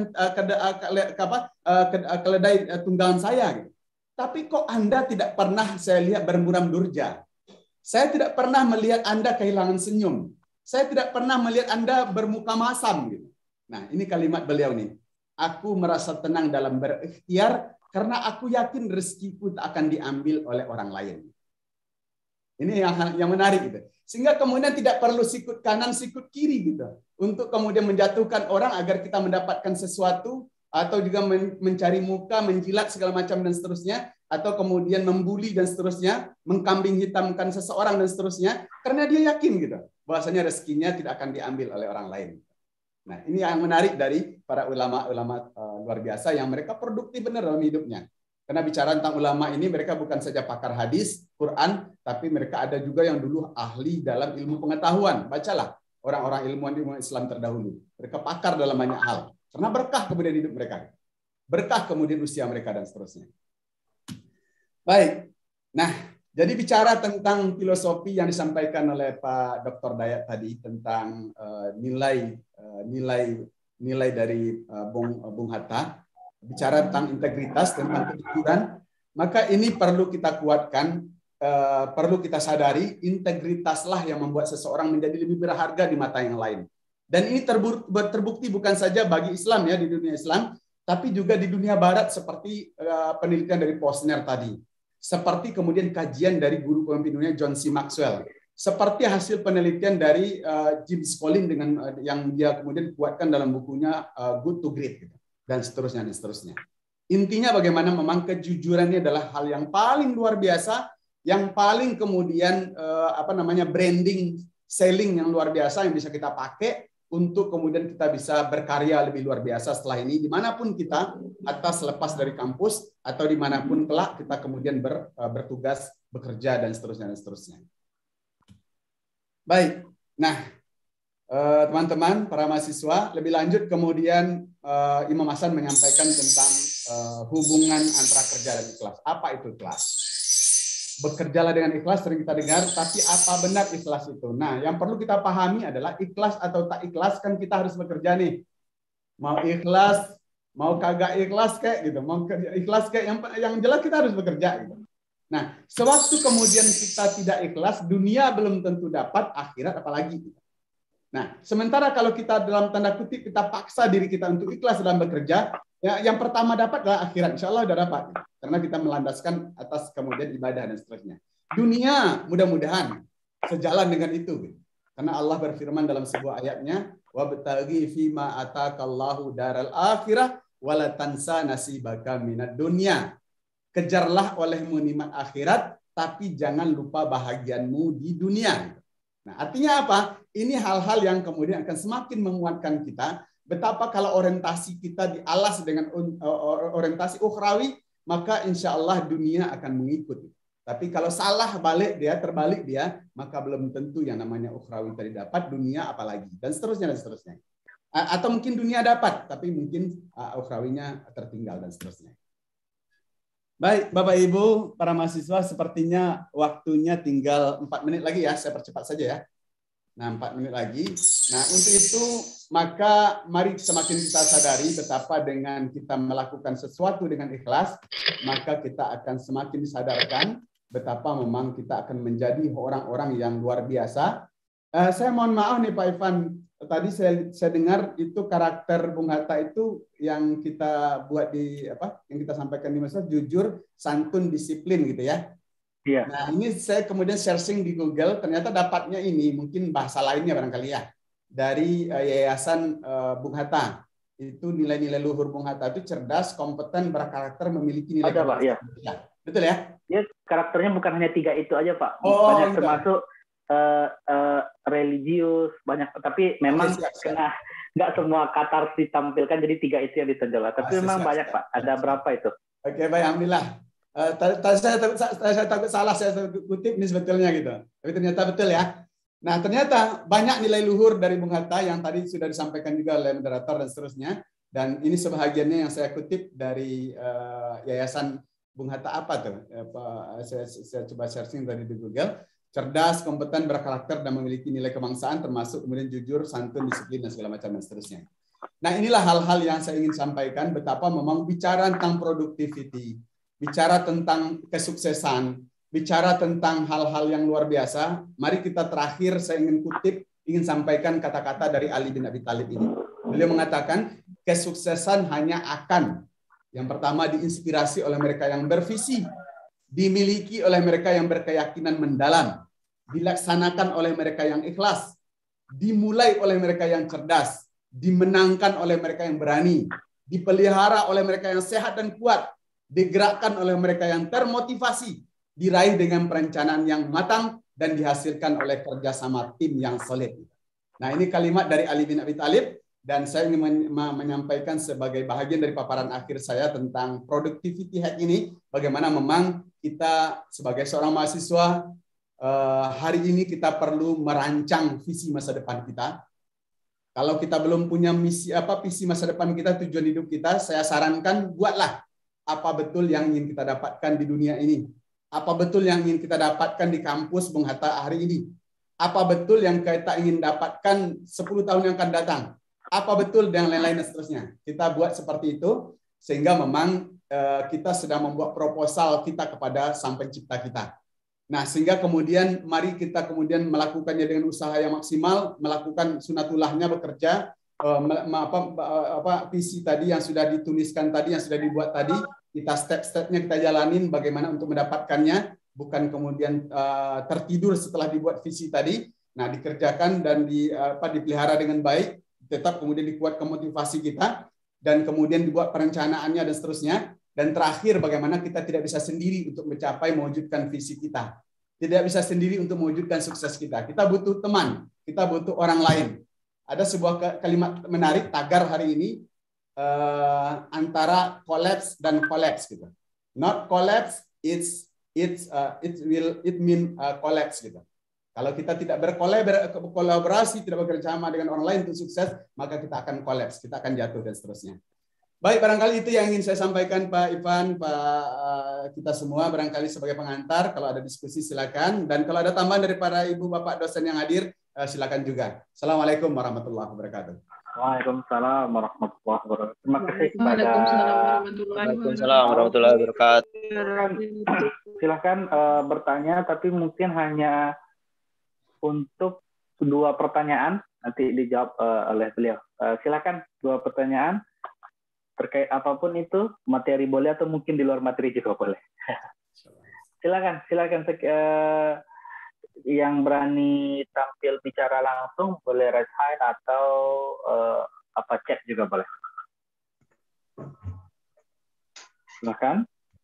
keledai tunggangan saya. Tapi kok Anda tidak pernah saya lihat bermuram durja. Saya tidak pernah melihat Anda kehilangan senyum. Saya tidak pernah melihat Anda bermuka masam. Nah, ini kalimat beliau nih. Aku merasa tenang dalam berikhtiar karena aku yakin rezekiku tak akan diambil oleh orang lain. Ini yang menarik gitu. Sehingga kemudian tidak perlu sikut kanan, sikut kiri gitu. Untuk kemudian menjatuhkan orang agar kita mendapatkan sesuatu atau juga mencari muka, menjilat segala macam dan seterusnya, atau kemudian membuli dan seterusnya, mengkambing hitamkan seseorang dan seterusnya, karena dia yakin gitu bahwasanya rezekinya tidak akan diambil oleh orang lain. Nah, ini yang menarik dari para ulama-ulama luar biasa yang mereka produktif benar dalam hidupnya. Karena bicara tentang ulama ini, mereka bukan saja pakar hadis, Quran, tapi mereka ada juga yang dulu ahli dalam ilmu pengetahuan. Bacalah orang-orang ilmuwan Islam terdahulu. Mereka pakar dalam banyak hal. Karena berkah kemudian hidup mereka. Berkah kemudian usia mereka dan seterusnya. Baik. Nah, jadi bicara tentang filosofi yang disampaikan oleh Pak Dr. Dayat tadi tentang nilai dari Bung Hatta, bicara tentang integritas, tentang kejujuran, maka ini perlu kita kuatkan, perlu kita sadari, integritaslah yang membuat seseorang menjadi lebih berharga di mata yang lain. Dan ini terbukti bukan saja bagi Islam ya, di dunia Islam, tapi juga di dunia Barat seperti penelitian dari Posner tadi. Seperti kemudian kajian dari guru pemimpin dunia John C. Maxwell. Seperti hasil penelitian dari James Collins dengan yang dia kemudian kuatkan dalam bukunya Good to Great gitu, dan seterusnya dan seterusnya. Intinya bagaimana memang kejujurannya adalah hal yang paling luar biasa, yang paling kemudian branding, selling yang luar biasa yang bisa kita pakai untuk kemudian kita bisa berkarya lebih luar biasa setelah ini, dimanapun kita, atas lepas dari kampus, atau dimanapun kelak kita kemudian bertugas, bekerja, dan seterusnya, dan seterusnya. Baik, nah teman-teman, para mahasiswa, lebih lanjut kemudian Imam Hasan menyampaikan tentang hubungan antara kerja dan ikhlas. Apa itu ikhlas? Bekerjalah dengan ikhlas, sering kita dengar, tapi apa benar ikhlas itu? Nah, yang perlu kita pahami adalah ikhlas atau tak ikhlas, kan kita harus bekerja nih. Mau ikhlas, mau kagak ikhlas kayak gitu, mau ikhlas kayak yang jelas kita harus bekerja gitu. Nah, sewaktu kemudian kita tidak ikhlas, dunia belum tentu dapat, akhirat apalagi. Nah, sementara kalau kita dalam tanda kutip kita paksa diri kita untuk ikhlas dalam bekerja, ya, yang pertama dapat adalah akhirat. Insya Allah sudah dapat. Karena kita melandaskan atas kemudian ibadah dan seterusnya. Dunia mudah-mudahan sejalan dengan itu. Karena Allah berfirman dalam sebuah ayatnya, wabtaghi fima atakallahu daral akhirah wala tansa nasibaka minad dunya. Kejarlah olehmu nikmat akhirat, tapi jangan lupa bahagianmu di dunia. Nah, artinya apa? Ini hal-hal yang kemudian akan semakin menguatkan kita. Betapa kalau orientasi kita dialas dengan orientasi ukhrawi, maka insya Allah dunia akan mengikuti. Tapi kalau salah terbalik dia, maka belum tentu yang namanya ukhrawi tadi dapat, dunia apalagi. Dan seterusnya, dan seterusnya. Atau mungkin dunia dapat, tapi mungkin ukhrawinya tertinggal, dan seterusnya. Baik, Bapak Ibu, para mahasiswa, sepertinya waktunya tinggal 4 menit lagi ya. Saya percepat saja ya. Nah, 4 menit lagi. Nah, untuk itu, maka mari semakin kita sadari betapa dengan kita melakukan sesuatu dengan ikhlas, maka kita akan semakin disadarkan betapa memang kita akan menjadi orang-orang yang luar biasa. Saya mohon maaf nih Pak Ivan, tadi saya dengar itu karakter Bung Hatta itu yang kita buat yang kita sampaikan di medsos, jujur, santun, disiplin gitu ya. Iya. Nah, ini saya kemudian searching di Google, ternyata dapatnya ini mungkin bahasa lainnya barangkali ya, dari Yayasan Bung Hatta. Itu nilai-nilai luhur Bung Hatta itu cerdas, kompeten, berkarakter, memiliki nilai. Ada Pak, ya. Betul ya? Ya, karakternya bukan hanya 3 itu aja Pak. Oh, banyak gitu. Termasuk religius, banyak, tapi memang kena nggak semua kata harus ditampilkan, jadi 3 itu yang ditonjolkan. Tapi memang banyak Pak. Ada berapa itu? Oke, baik, alhamdulillah. Saya takut salah, saya kutip ini sebetulnya gitu. Tapi ternyata betul ya. Nah, ternyata banyak nilai luhur dari Bung Hatta yang tadi sudah disampaikan juga oleh moderator dan seterusnya. Dan ini sebahagiannya yang saya kutip dari Yayasan Bung Hatta apa tuh? Saya coba searching tadi di Google. Cerdas, kompeten, berkarakter, dan memiliki nilai kebangsaan, termasuk kemudian jujur, santun, disiplin, dan segala macam dan seterusnya. Nah, inilah hal-hal yang saya ingin sampaikan, betapa memang bicara tentang productivity, bicara tentang kesuksesan, bicara tentang hal-hal yang luar biasa. Mari kita terakhir, saya ingin sampaikan kata-kata dari Ali bin Abi Thalib ini. Beliau mengatakan, kesuksesan hanya akan, yang pertama, diinspirasi oleh mereka yang bervisi, dimiliki oleh mereka yang berkeyakinan mendalam, dilaksanakan oleh mereka yang ikhlas, dimulai oleh mereka yang cerdas, dimenangkan oleh mereka yang berani, dipelihara oleh mereka yang sehat dan kuat, digerakkan oleh mereka yang termotivasi, diraih dengan perencanaan yang matang, dan dihasilkan oleh kerjasama tim yang solid. Nah, ini kalimat dari Ali bin Abi Thalib, dan saya ingin menyampaikan sebagai bahagian dari paparan akhir saya tentang productivity hack ini, bagaimana memang kita sebagai seorang mahasiswa hari ini kita perlu merancang visi masa depan kita. Kalau kita belum punya visi masa depan kita, tujuan hidup kita, saya sarankan buatlah apa betul yang ingin kita dapatkan di dunia ini. Apa betul yang ingin kita dapatkan di kampus Bung Hatta hari ini. Apa betul yang kita ingin dapatkan 10 tahun yang akan datang. Apa betul dan lain-lain dan seterusnya. Kita buat seperti itu sehingga memang kita sedang membuat proposal kita kepada Sang Pencipta kita. Nah, sehingga kemudian mari kita kemudian melakukannya dengan usaha yang maksimal, melakukan sunatullahnya bekerja, visi tadi yang sudah dituliskan tadi, yang sudah dibuat tadi, kita step-stepnya kita jalanin bagaimana untuk mendapatkannya, bukan kemudian tertidur setelah dibuat visi tadi. Nah, dikerjakan dan dipelihara dengan baik, tetap kemudian dikuatkan motivasi kita, dan kemudian dibuat perencanaannya dan seterusnya. Dan terakhir, bagaimana kita tidak bisa sendiri untuk mencapai mewujudkan visi kita. Tidak bisa sendiri untuk mewujudkan sukses kita. Kita butuh teman, kita butuh orang lain. Ada sebuah kalimat menarik, tagar hari ini, antara collapse dan collapse gitu. Not collapse, it mean collapse gitu. Kalau kita tidak berkolaborasi, tidak bekerjasama dengan orang lain untuk sukses, maka kita akan collapse, kita akan jatuh dan seterusnya. Baik, barangkali itu yang ingin saya sampaikan Pak Ivan, Pak kita semua, barangkali sebagai pengantar. Kalau ada diskusi silakan, dan kalau ada tambahan dari para ibu bapak dosen yang hadir, silakan juga. Assalamualaikum warahmatullahi wabarakatuh. Waalaikumsalam warahmatullahi wabarakatuh. Terima kasih kepada Waalaikumsalam warahmatullahi wabarakatuh. Silakan bertanya, tapi mungkin hanya untuk 2 pertanyaan, nanti dijawab oleh beliau. Silakan 2 pertanyaan terkait apapun itu, materi boleh atau mungkin di luar materi juga boleh. Silakan yang berani tampil bicara langsung boleh raise hand atau chat juga boleh. Silakan.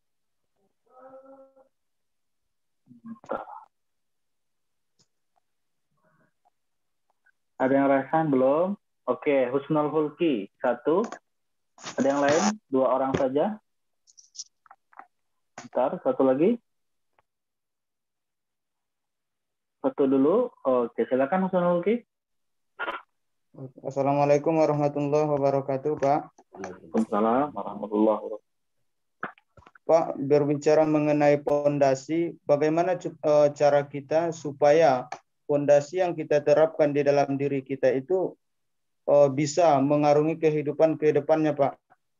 Ada yang raise hand belum? Oke, Husnul Hulki 1. Ada yang lain? 2 orang saja. Bentar, 1 lagi. 1 dulu. Oke, silakan Husnul Hulki. Assalamualaikum warahmatullahi wabarakatuh, Pak. Waalaikumsalam warahmatullahi wabarakatuh. Pak, berbicara mengenai pondasi, bagaimana cara kita supaya pondasi yang kita terapkan di dalam diri kita itu bisa mengarungi kehidupan ke depannya, Pak?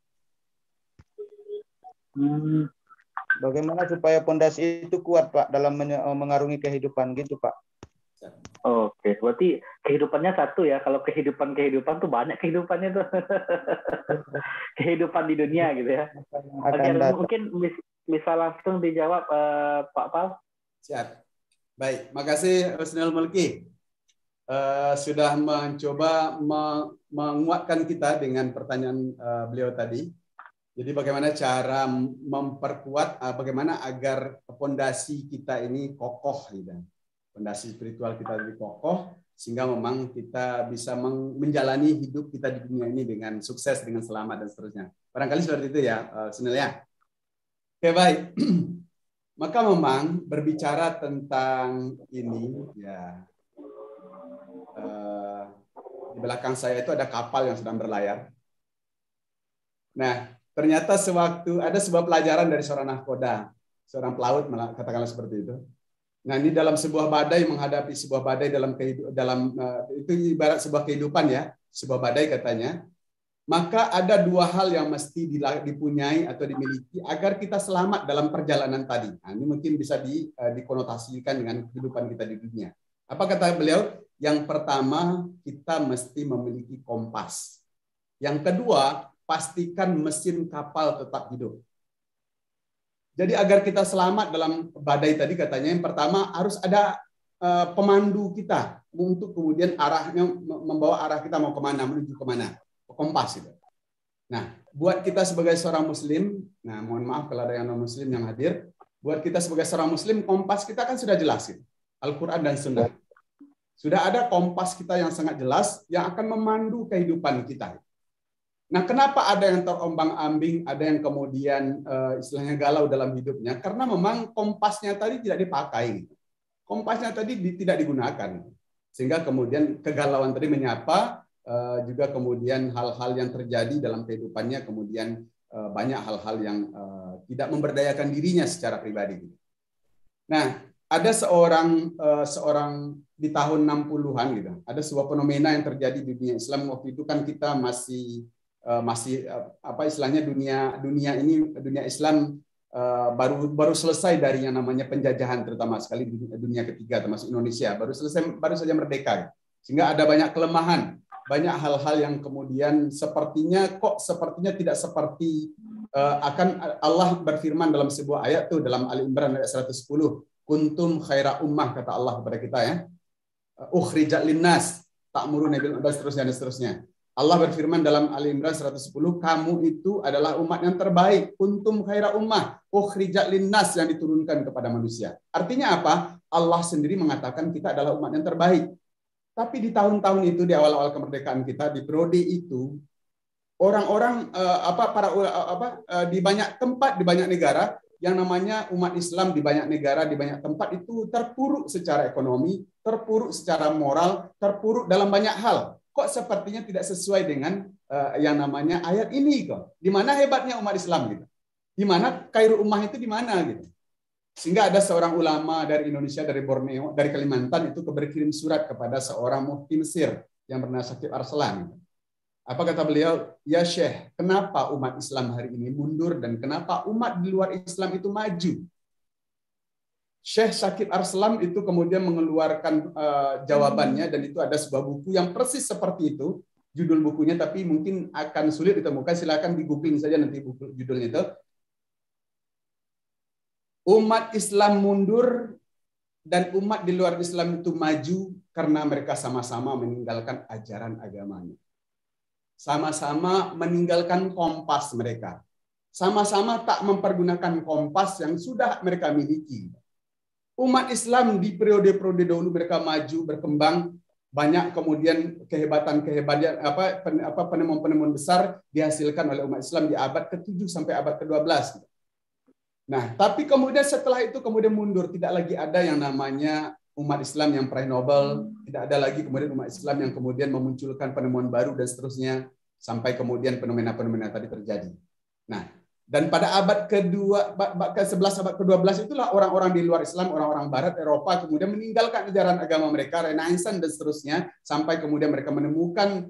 Bagaimana supaya pondasi itu kuat, Pak, dalam mengarungi kehidupan gitu, Pak? Oke, berarti kehidupannya satu ya. Kalau kehidupan tuh banyak kehidupannya tuh. Kehidupan di dunia gitu ya. Oke, mungkin bisa langsung dijawab Pak Pal. Siap. Baik, makasih Husnul Mulki. Sudah mencoba menguatkan kita dengan pertanyaan beliau tadi. Jadi bagaimana cara memperkuat, bagaimana agar fondasi kita ini kokoh, gitu. Fondasi spiritual kita lebih kokoh, sehingga memang kita bisa menjalani hidup kita di dunia ini dengan sukses, dengan selamat dan seterusnya. Barangkali seperti itu ya, Sunil ya. Oke, baik. Maka memang berbicara tentang ini, ya di belakang saya itu ada kapal yang sedang berlayar. Nah, ternyata sewaktu ada sebuah pelajaran dari seorang nahkoda, seorang pelaut, katakanlah seperti itu. Nah, ini dalam sebuah badai, menghadapi sebuah badai itu ibarat sebuah kehidupan ya, sebuah badai katanya. Maka ada 2 hal yang mesti dipunyai atau dimiliki agar kita selamat dalam perjalanan tadi. Nah, ini mungkin bisa dikonotasikan dengan kehidupan kita di dunia. Apa kata beliau? Yang pertama, kita mesti memiliki kompas. Yang kedua, pastikan mesin kapal tetap hidup. Jadi agar kita selamat dalam badai tadi katanya, yang pertama harus ada pemandu kita untuk kemudian arahnya membawa arah kita mau kemana, menuju kemana. Kompas itu. Nah, buat kita sebagai seorang muslim, nah mohon maaf kalau ada yang non muslim yang hadir, buat kita sebagai seorang muslim, kompas kita kan sudah jelas gitu. Al-Quran dan Sunnah. Sudah ada kompas kita yang sangat jelas yang akan memandu kehidupan kita. Nah, kenapa ada yang terombang-ambing, ada yang kemudian istilahnya galau dalam hidupnya? Karena memang kompasnya tadi tidak dipakai. Kompasnya tadi tidak digunakan. Sehingga kemudian kegalauan tadi menyapa, juga kemudian hal-hal yang terjadi dalam kehidupannya, kemudian banyak hal-hal yang tidak memberdayakan dirinya secara pribadi. Nah, ada seorang di tahun 60-an gitu. Ada sebuah fenomena yang terjadi di dunia Islam waktu itu kan kita masih apa istilahnya dunia Islam baru selesai dari yang namanya penjajahan, terutama sekali dunia ketiga termasuk Indonesia baru saja merdeka, sehingga ada banyak kelemahan, banyak hal-hal yang kemudian sepertinya tidak seperti akan Allah berfirman dalam sebuah ayat tuh dalam Ali Imran ayat 110, kuntum khaira ummah, kata Allah kepada kita ya, ukhrijat linnas ta'muruna bil ma'ruf dan seterusnya. Allah berfirman dalam Ali Imran 110, kamu itu adalah umat yang terbaik. Kuntum khaira ummah, ukhrijat linnas, yang diturunkan kepada manusia. Artinya apa? Allah sendiri mengatakan kita adalah umat yang terbaik. Tapi di tahun-tahun itu, di awal-awal kemerdekaan kita, di periode itu, orang-orang di banyak tempat, di banyak negara, yang namanya umat Islam di banyak negara, di banyak tempat itu terpuruk secara ekonomi, terpuruk secara moral, terpuruk dalam banyak hal. Kok sepertinya tidak sesuai dengan yang namanya ayat ini kok. Di mana hebatnya umat Islam gitu? Di mana khairu ummah itu di mana gitu? Sehingga ada seorang ulama dari Indonesia, dari Borneo, dari Kalimantan itu berkirim surat kepada seorang mufti Mesir yang bernama Syakib Arslan. Apa kata beliau? Ya Syekh, kenapa umat Islam hari ini mundur dan kenapa umat di luar Islam itu maju? Syekh Syakib Arslan itu kemudian mengeluarkan jawabannya, dan itu ada sebuah buku yang persis seperti itu judul bukunya, tapi mungkin akan sulit ditemukan. Silakan di googling saja nanti buku judulnya itu. Umat Islam mundur dan umat di luar Islam itu maju karena mereka sama-sama meninggalkan ajaran agamanya. Sama-sama meninggalkan kompas mereka. Sama-sama tak mempergunakan kompas yang sudah mereka miliki. Umat Islam di periode-periode dahulu mereka maju, berkembang, banyak kemudian kehebatan-kehebatan penemuan-penemuan besar dihasilkan oleh umat Islam di abad ke-7 sampai abad ke-12. Nah, tapi kemudian setelah itu kemudian mundur, tidak lagi ada yang namanya umat Islam yang peraih Nobel, tidak ada lagi kemudian umat Islam yang kemudian memunculkan penemuan baru dan seterusnya sampai kemudian fenomena-fenomena tadi terjadi. Nah, dan pada abad ke-11, abad ke-12 itulah orang-orang di luar Islam, orang-orang Barat, Eropa kemudian meninggalkan ajaran agama mereka, Renaissance dan seterusnya, sampai kemudian mereka menemukan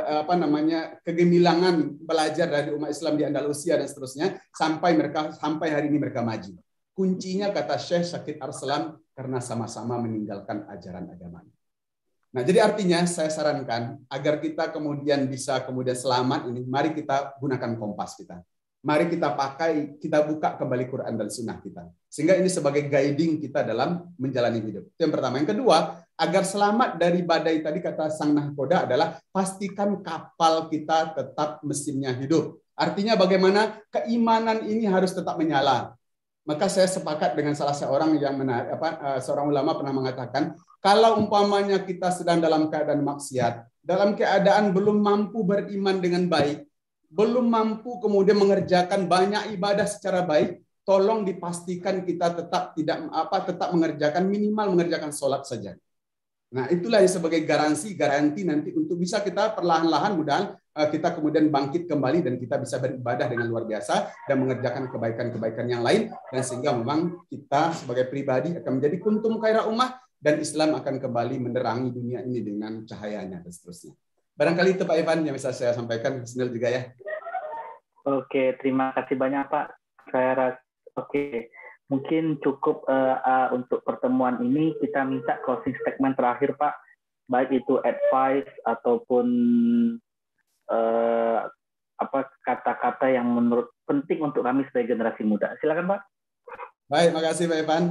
kegemilangan belajar dari umat Islam di Andalusia dan seterusnya, sampai hari ini mereka maju. Kuncinya kata Syekh Syakib Arslan karena sama-sama meninggalkan ajaran agamanya. Nah, jadi artinya saya sarankan agar kita kemudian bisa kemudian selamat ini, mari kita gunakan kompas kita. Mari kita pakai, kita buka kembali Quran dan Sunnah kita. Sehingga ini sebagai guiding kita dalam menjalani hidup. Itu yang pertama. Yang kedua, agar selamat dari badai tadi kata Sang Nahkoda adalah pastikan kapal kita tetap mesinnya hidup. Artinya bagaimana keimanan ini harus tetap menyala. Maka saya sepakat dengan salah seorang seorang ulama pernah mengatakan, kalau umpamanya kita sedang dalam keadaan maksiat, dalam keadaan belum mampu beriman dengan baik, belum mampu kemudian mengerjakan banyak ibadah secara baik, tolong dipastikan kita tetap mengerjakan minimal mengerjakan sholat saja. Nah, itulah yang sebagai garanti nanti untuk bisa kita perlahan-lahan mudah kita kemudian bangkit kembali dan kita bisa beribadah dengan luar biasa dan mengerjakan kebaikan-kebaikan yang lain, dan sehingga memang kita sebagai pribadi akan menjadi kuntum khaira ummah dan Islam akan kembali menerangi dunia ini dengan cahayanya dan seterusnya. Barangkali itu Pak Ivan yang bisa saya sampaikan. Bismillah juga ya. Oke, terima kasih banyak Pak. Mungkin cukup untuk pertemuan ini kita minta closing statement terakhir Pak, baik itu advice ataupun kata-kata yang menurut penting untuk kami sebagai generasi muda. Silakan Pak. Baik, makasih Pak Ivan.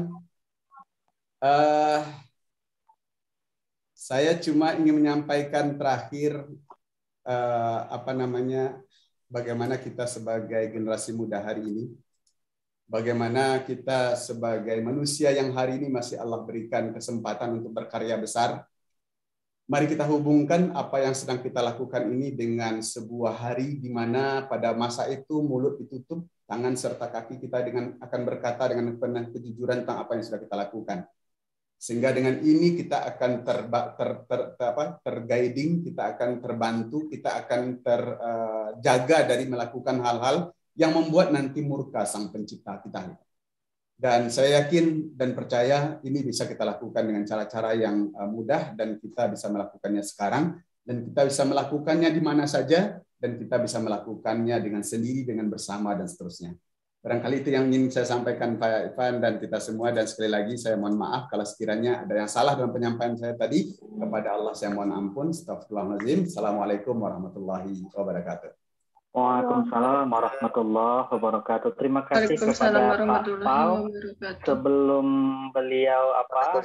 Saya cuma ingin menyampaikan terakhir bagaimana kita sebagai generasi muda hari ini, bagaimana kita sebagai manusia yang hari ini masih Allah berikan kesempatan untuk berkarya besar. Mari kita hubungkan apa yang sedang kita lakukan ini dengan sebuah hari di mana pada masa itu mulut ditutup, tangan serta kaki kita akan berkata dengan penuh kejujuran tentang apa yang sudah kita lakukan. Sehingga dengan ini kita akan terguiding, kita akan terbantu, kita akan terjaga dari melakukan hal-hal yang membuat nanti murka Sang Pencipta kita. Dan saya yakin dan percaya ini bisa kita lakukan dengan cara-cara yang mudah dan kita bisa melakukannya sekarang dan kita bisa melakukannya di mana saja dan kita bisa melakukannya dengan sendiri, dengan bersama dan seterusnya. Barangkali itu yang ingin saya sampaikan Pak Ivan dan kita semua, dan sekali lagi saya mohon maaf kalau sekiranya ada yang salah dalam penyampaian saya tadi. Kepada Allah saya mohon ampun. Astagfirullahaladzim. Assalamualaikum warahmatullahi wabarakatuh. Waalaikumsalam warahmatullahi wabarakatuh. Terima kasih kepada Pak Pal. Sebelum beliau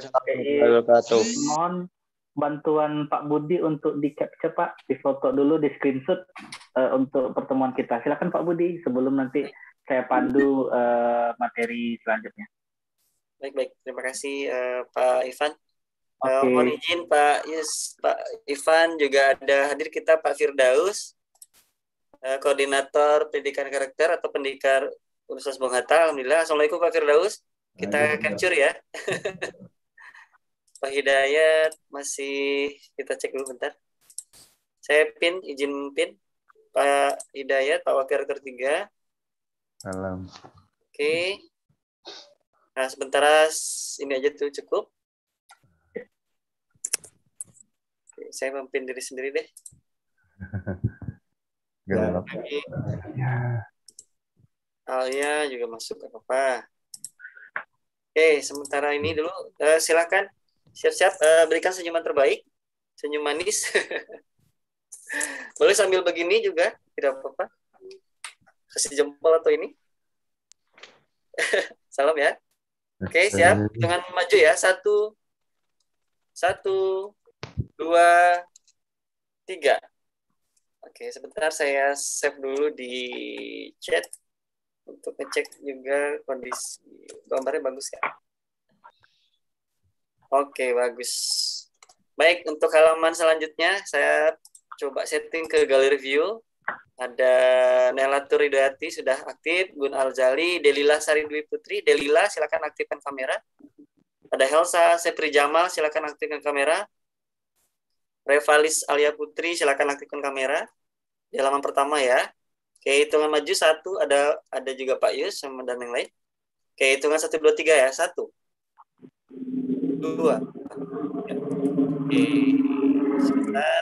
mohon bantuan Pak Budi untuk di capture Pak, difoto dulu, di screenshot untuk pertemuan kita. Silakan Pak Budi sebelum nanti saya pandu materi selanjutnya. Baik. Terima kasih Pak Ivan. Mohon izin Pak Ivan, juga ada hadir kita Pak Firdaus, Koordinator Pendidikan Karakter atau Pendikar Universitas Bung Hatta. Alhamdulillah. Assalamualaikum Pak Firdaus. Kita capture ya. Pak Hidayat masih kita cek dulu bentar. Saya izin pin. Pak Hidayat, Pak Wakil Rektor 3. Salam. Oke. Nah, sementara ini aja tuh cukup. Oke, saya memimpin diri sendiri deh. Alia juga masuk, gak apa-apa. Oke, sementara ini dulu silakan siap-siap berikan senyuman terbaik, senyum manis. Boleh sambil begini juga, tidak apa-apa. Kasih jempol atau ini. Salam ya. Oke, siap. Dengan maju ya. 1, 2, 3. Oke, sebentar saya save dulu di chat untuk ngecek juga kondisi gambarnya bagus ya. Oke, bagus. Baik, untuk halaman selanjutnya saya coba setting ke gallery view. Ada Nelatur Ridayati sudah aktif, Gun Alzali, Delila Sari Dwi Putri. Delila silakan aktifkan kamera. Ada Helsa Sepri Jamal, silakan aktifkan kamera. Revalis Alia Putri, silakan aktifkan kamera. Di halaman pertama ya. Oke, hitungan maju 1, ada juga Pak Yus dan yang lain. Oke, hitungan 1, 2, 3 ya. 1, 2. Oke, sebentar.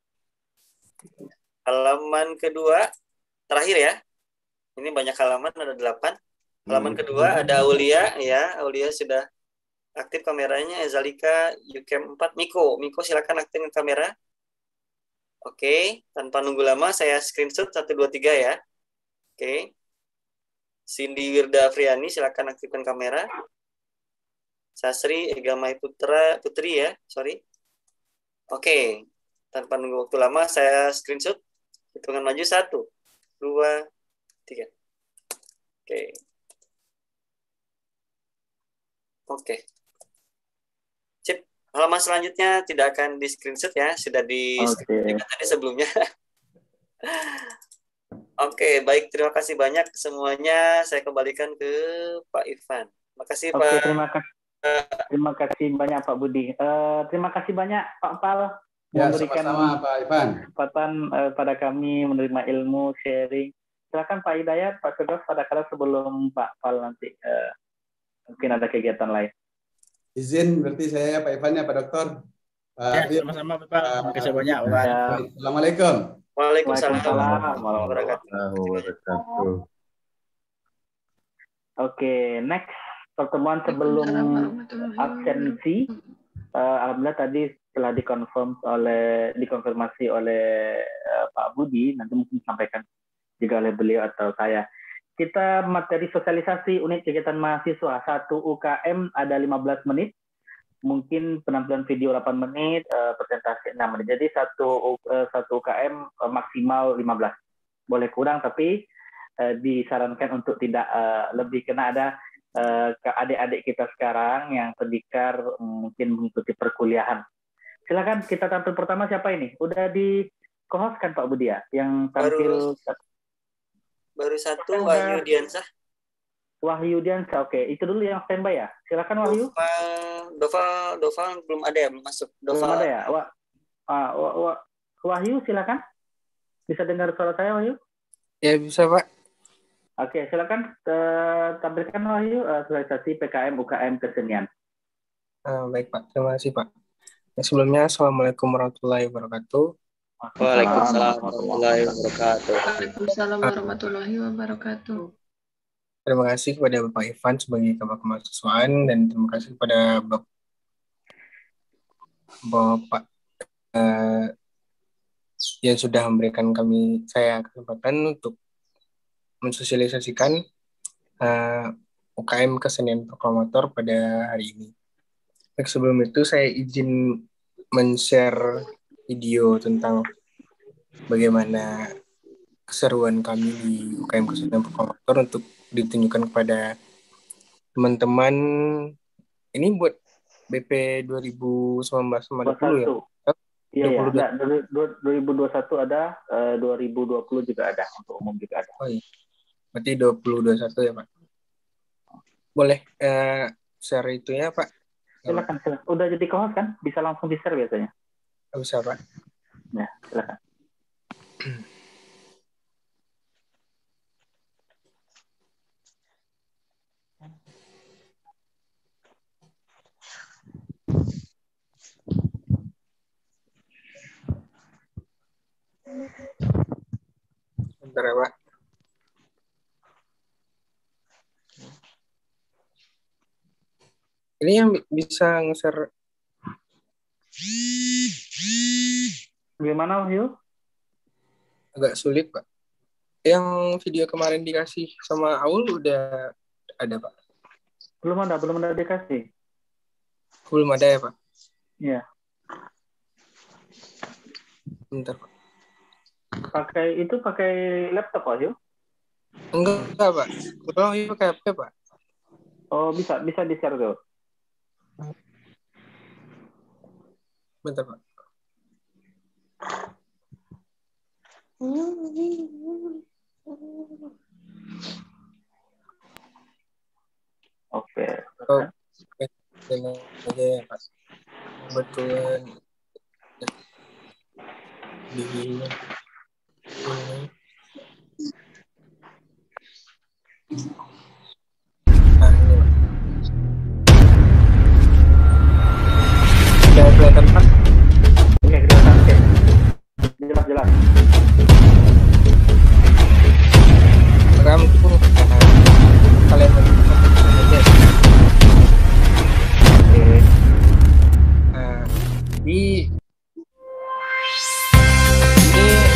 Halaman kedua, terakhir ya. Ini banyak halaman, ada 8. Halaman kedua ada Aulia ya. Aulia sudah aktif kameranya. Zalika, Ucam 4. Miko silakan aktifkan kamera. Oke, tanpa nunggu lama saya screenshot 1, 2, 3 ya. Oke. Cindy Wirda Afriani silakan aktifkan kamera. Sasri Egamai Putri ya, sorry. Oke, tanpa nunggu waktu lama saya screenshot. Hitungan maju 1, 2, 3. Oke. Sip. Halaman selanjutnya tidak akan di screenshot ya, sudah di screenshot tadi sebelumnya. Oke, baik, terima kasih banyak semuanya. Saya kembalikan ke Pak Ivan. Terima kasih Pak. Terima kasih banyak Pak Budi. Terima kasih banyak Pak Pal. Ya, memberikan sama-sama Pak Ivan. Kesempatan pada kami menerima ilmu, sharing. Silakan Pak Hidayat, Pak Firdaus, pada kala sebelum Pak Pal nanti mungkin ada kegiatan lain. Izin berarti saya Pak Ivan ya Pak Dokter. Ya, sama-sama Pak. Terima kasih banyak Pak. Assalamualaikum. Waalaikumsalam warahmatullahi wabarakatuh. Oke, next pertemuan sebelum absensi. Alhamdulillah tadi setelah dikonfirmasi oleh Pak Budi, nanti mungkin disampaikan juga oleh beliau atau saya. Kita materi sosialisasi unit kegiatan mahasiswa 1 UKM ada 15 menit, mungkin penampilan video 8 menit, presentasi 6 menit. Jadi 1 UKM maksimal 15. boleh kurang, tapi disarankan untuk tidak lebih, karena ada ke adik-adik kita sekarang yang terdikar mungkin mengikuti perkuliahan. Silakan, kita tampil pertama siapa ini? Udah di co-host kan Pak Budi ya? Yang tampil baru satu, Wahyu Diansah. Wahyu Diansah, oke. Itu dulu yang standby ya. Silakan Wahyu. Doval belum ada ya, belum masuk. Belum ada ya. Wahyu silakan. Bisa dengar suara saya Wahyu? Ya bisa Pak. Oke, silakan tampilkan Wahyu realisasi PKM UKM kesenian. Baik Pak, terima kasih Pak. Sebelumnya, Assalamualaikum warahmatullahi wabarakatuh. Waalaikumsalam warahmatullahi wabarakatuh. Waalaikumsalam warahmatullahi wabarakatuh. Terima kasih kepada Bapak Ivan sebagai Kabak Kemahasiswaan, dan terima kasih kepada Bapak yang sudah memberikan saya kesempatan untuk mensosialisasikan UKM Kesenian Proklamator pada hari ini. Sebelum itu saya izin men-share video tentang bagaimana keseruan kami di UKM Kesenian Proklamator untuk ditunjukkan kepada teman-teman. Ini buat BP 2019 sama 20 ya? Iya, 2021 ada, 2020 juga ada, untuk umum juga ada. Oh iya, berarti 2021 ya Pak? Boleh share itunya Pak? Silakan. Udah jadi co-host kan? Bisa langsung di-share biasanya. Bisa Pak. Ya, silakan. Bentar ya Pak. Ini yang bisa nge-share. Gimana Wahyu? Agak sulit Pak. Yang video kemarin dikasih sama Aul udah ada Pak? Belum ada dikasih. Belum ada ya Pak? Iya. Bentar Pak. Pakai laptop Wahyu? Enggak Pak. Kalau Wahyu pakai HP Pak. Oh, bisa di-share tuh. Bentar Pak. Oke. Dengan aja ya Pak. Kebetulan di ini. Nah ini Pak. Udah kelihatan Pak? Oke, kelihatan. Oke. Jelas. Rekam itu kalian menentukan aja. Oke. Nah, ini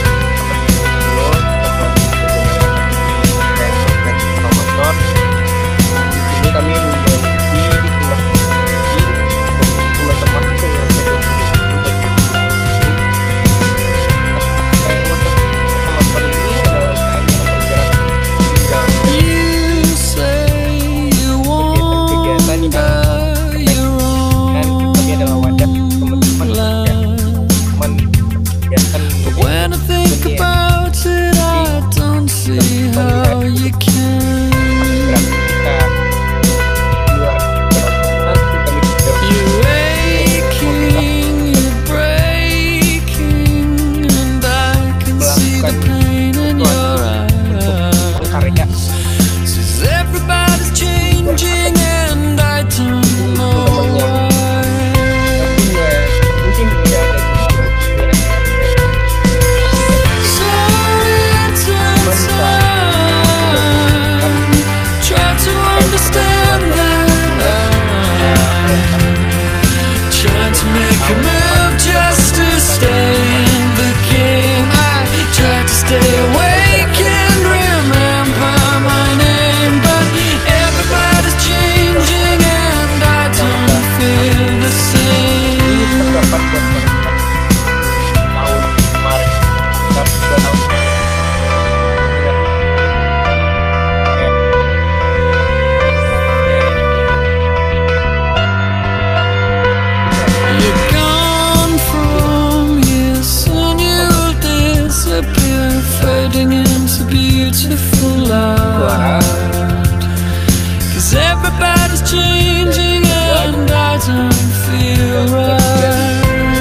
Everybody's changing and I don't feel right.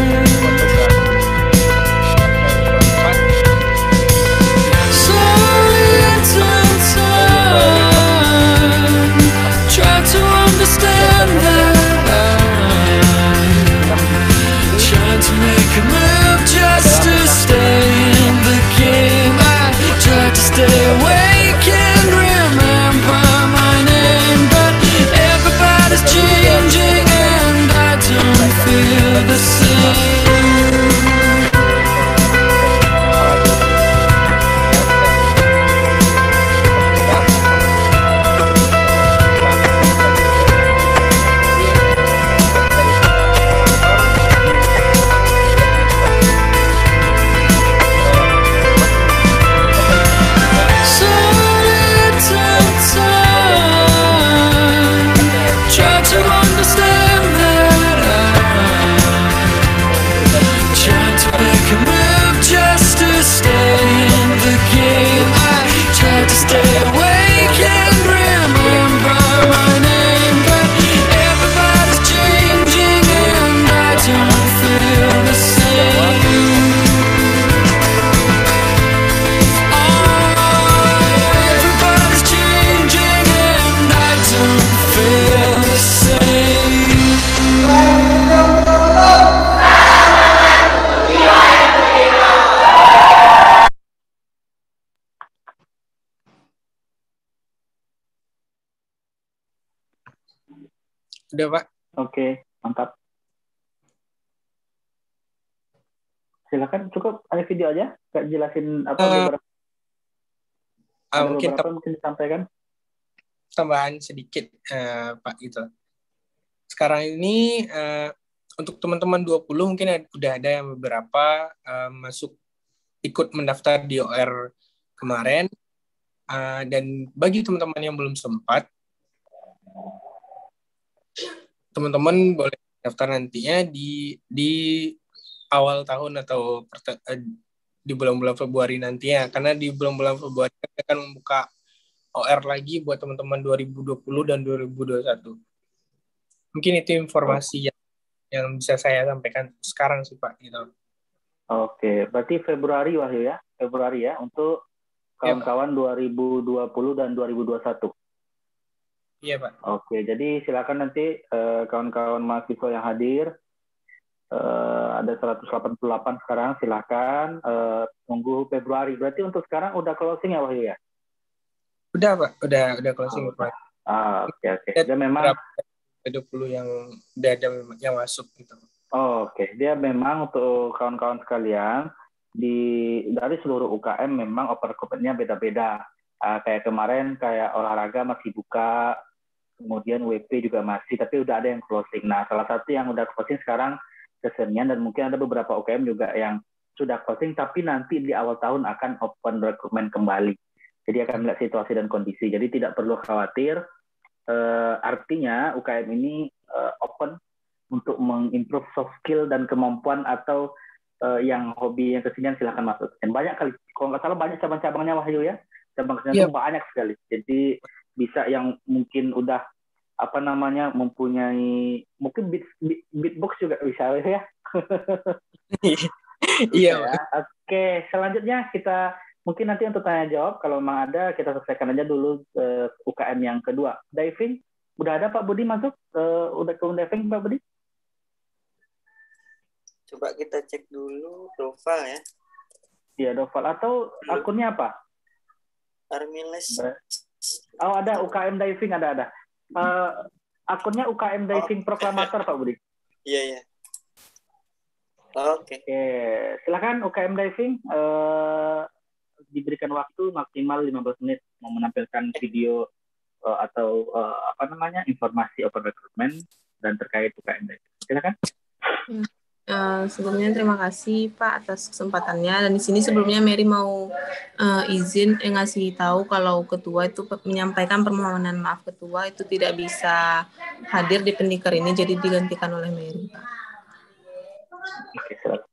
So little time, try to understand that I'm trying to make a move just to stay in the game. I try to stay awake and remember my name, but everybody's changing and I don't feel the same. So little time, try to understand that I'm trying to make a move just to stay in the game. I try to stay awake and remember my name, but everybody's changing and I don't feel the same. Everybody's changing and I don't feel the same. Udah, Pak. Oke, mantap. Silakan, cukup hanya video aja, kayak jelasin apa beberapa ada Mungkin beberapa yang mungkin disampaikan. tambahan sedikit, Pak, gitu. Sekarang ini untuk teman-teman 20 mungkin udah ada yang beberapa masuk ikut mendaftar di OR kemarin, dan bagi teman-teman yang belum sempat, teman-teman boleh daftar nantinya di awal tahun atau di bulan-bulan Februari nantinya, karena di bulan-bulan Februari kita akan membuka OR lagi buat teman-teman 2020 dan 2021. Mungkin itu informasi yang bisa saya sampaikan sekarang sih, Pak, gitu. Oke, berarti Februari Wahyu ya, Februari ya untuk kawan-kawan 2020 dan 2021. Iya, Pak. Oke, jadi silakan nanti kawan-kawan mahasiswa yang hadir, ada 188 sekarang, silakan tunggu Februari. Berarti untuk sekarang udah closing ya Wahyu ya? Udah, Pak. Udah closing, Pak. Oke. Dia memang 20 yang udah ada yang masuk gitu. Oke, dia memang untuk kawan-kawan sekalian dari seluruh UKM memang open recruitment-nya beda-beda. Kayak kemarin kayak olahraga masih buka, kemudian WP juga masih, tapi udah ada yang closing. Nah, salah satu yang udah closing sekarang kesenian, dan mungkin ada beberapa UKM juga yang sudah closing, tapi nanti di awal tahun akan open recruitment kembali. Jadi akan melihat situasi dan kondisi. Jadi tidak perlu khawatir. Artinya UKM ini open untuk mengimprove soft skill dan kemampuan, atau yang hobi yang kesenian silahkan masuk. Dan banyak kali, kalau nggak salah banyak cabang-cabangnya Wahyu ya. Cabang kesenian itu banyak sekali. Jadi bisa yang mungkin udah mempunyai mungkin beatbox juga bisa ya. Iya. Ya. Oke, selanjutnya kita mungkin nanti untuk tanya jawab kalau memang ada, kita selesaikan aja dulu UKM yang kedua. Diving, udah ada Pak Budi masuk? Udah ke diving Pak Budi? Coba kita cek dulu profile ya. Iya, Doval. Atau akunnya apa? Armiles. Oh, ada UKM Diving, ada. Akunnya UKM Diving Proklamator, Pak Budi. Iya. Oke. Silakan UKM Diving, diberikan waktu maksimal 15 menit mau menampilkan video atau informasi open recruitment dan terkait UKM Diving. Silakan. Sebelumnya terima kasih Pak atas kesempatannya, dan di sini sebelumnya Mary mau izin ngasih tahu kalau ketua itu menyampaikan permohonan maaf ketua itu tidak bisa hadir di pendikar ini, jadi digantikan oleh Mary. Oke, silakan.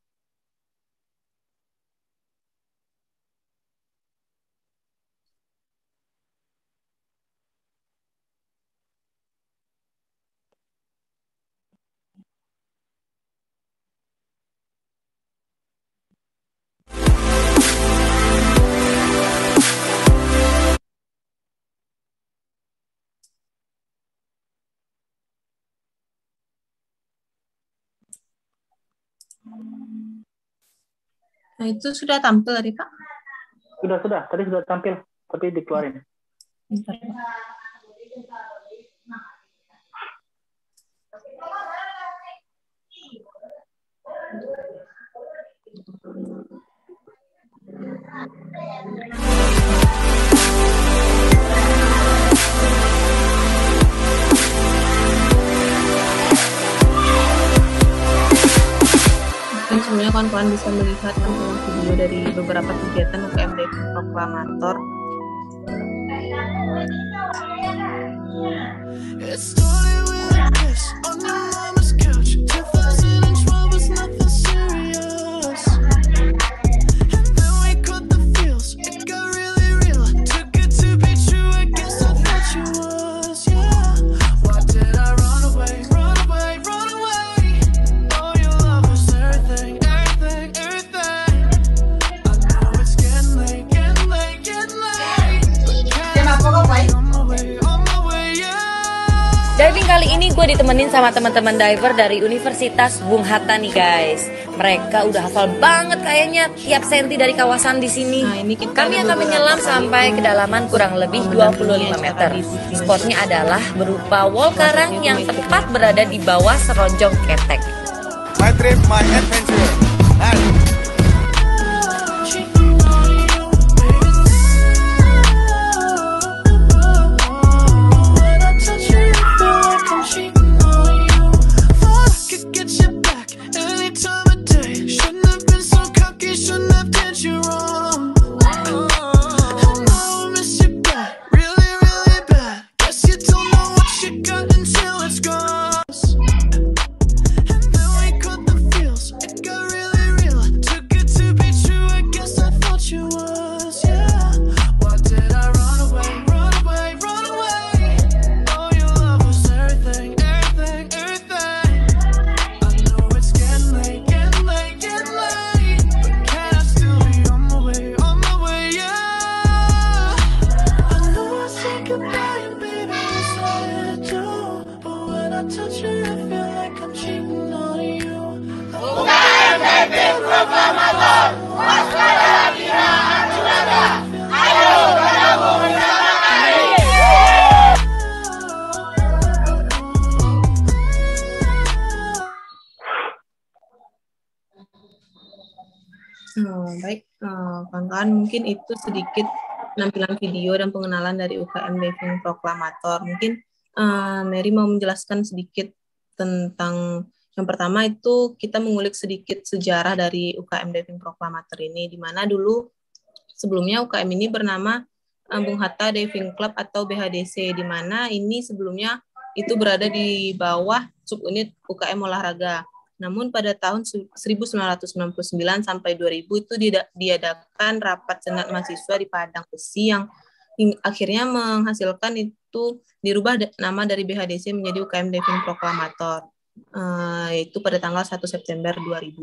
Nah, itu sudah tampil tadi, Pak? Sudah. Tadi sudah tampil, tapi dikeluarin. Bentar, Pak. Mungkin sebenarnya kawan-kawan bisa melihat tampilan video dari beberapa kegiatan UKM Diving Proklamator. It started with a kiss on your mama's couch. 2012 was nothing serious. And then we caught the feels. It got really real. Too good to be true. I guess I thought you was, yeah. Why did I run away? Run away, run away. Oh, your love was everything, everything, everything. I know it's getting late, getting late, getting late. But can't on my way, yeah. Diving kali ini gue ditemenin sama teman-teman diver dari Universitas Bung Hatta nih guys. Mereka udah hafal banget kayaknya tiap senti dari kawasan di sini. Nah, ini kita Kami ada akan beberapa menyelam kali sampai kedalaman kurang lebih 25 meter. Spotnya adalah berupa wall karang yang tepat berada di bawah seronjong ketek. My trip, my adventure. Baik, kawan-kawan, mungkin itu sedikit penampilan video dan pengenalan dari UKM Diving Proklamator. Mungkin Mary mau menjelaskan sedikit tentang yang pertama itu kita mengulik sedikit sejarah dari UKM Diving Proklamator ini, di mana dulu sebelumnya UKM ini bernama Bung Hatta Diving Club atau BHDC, di mana ini sebelumnya itu berada di bawah subunit UKM olahraga. Namun pada tahun 1999 sampai 2000 itu diadakan rapat senat mahasiswa di Padang Besi yang akhirnya menghasilkan itu dirubah nama dari BHDC menjadi UKM Diving Proklamator, yaitu pada tanggal 1 September 2000.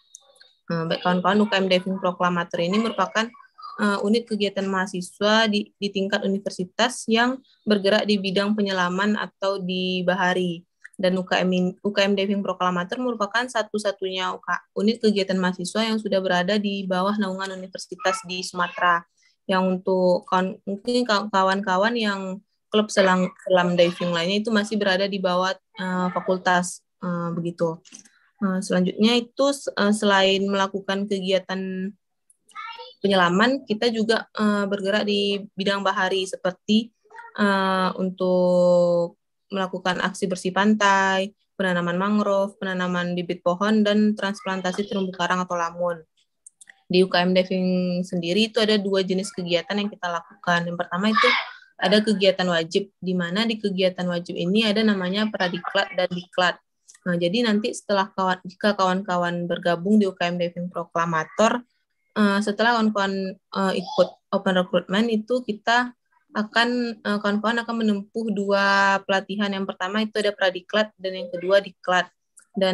Baik kawan-kawan, UKM Diving Proklamator ini merupakan unit kegiatan mahasiswa di tingkat universitas yang bergerak di bidang penyelaman atau di bahari. Dan UKM Diving Proklamator merupakan satu-satunya unit kegiatan mahasiswa yang sudah berada di bawah naungan universitas di Sumatera. Yang untuk mungkin kawan-kawan yang klub selam diving lainnya itu masih berada di bawah fakultas begitu. Selanjutnya itu selain melakukan kegiatan penyelaman, kita juga bergerak di bidang bahari seperti untuk melakukan aksi bersih pantai, penanaman mangrove, penanaman bibit pohon, dan transplantasi terumbu karang atau lamun. Di UKM Diving sendiri itu ada 2 jenis kegiatan yang kita lakukan. Yang pertama itu ada kegiatan wajib, di mana di kegiatan wajib ini ada namanya pradiklat dan diklat. Nah, jadi nanti jika kawan-kawan bergabung di UKM Diving Proklamator, setelah kawan-kawan ikut open recruitment itu kawan-kawan akan menempuh 2 pelatihan. Yang pertama itu ada pradiklat dan yang kedua diklat. Dan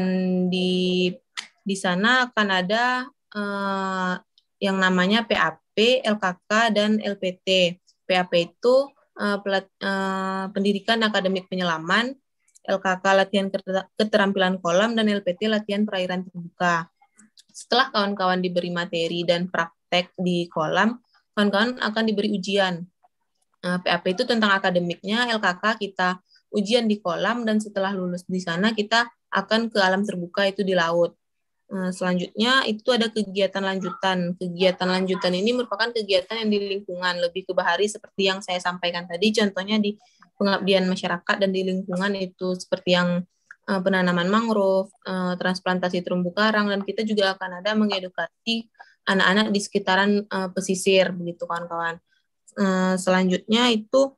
di sana akan ada yang namanya PAP, LKK, dan LPT. PAP itu pendidikan akademik penyelaman, LKK latihan keterampilan kolam, dan LPT latihan perairan terbuka. setelah kawan-kawan diberi materi dan praktek di kolam, kawan-kawan akan diberi ujian. PAP itu tentang akademiknya, LKK kita ujian di kolam, dan setelah lulus di sana kita akan ke alam terbuka, itu di laut. Selanjutnya itu ada kegiatan lanjutan. Kegiatan lanjutan ini merupakan kegiatan yang di lingkungan, lebih ke bahari seperti yang saya sampaikan tadi, contohnya di pengabdian masyarakat dan di lingkungan itu seperti yang penanaman mangrove, transplantasi terumbu karang, dan kita juga akan ada mengedukasi anak-anak di sekitaran pesisir, begitu kawan-kawan. Selanjutnya itu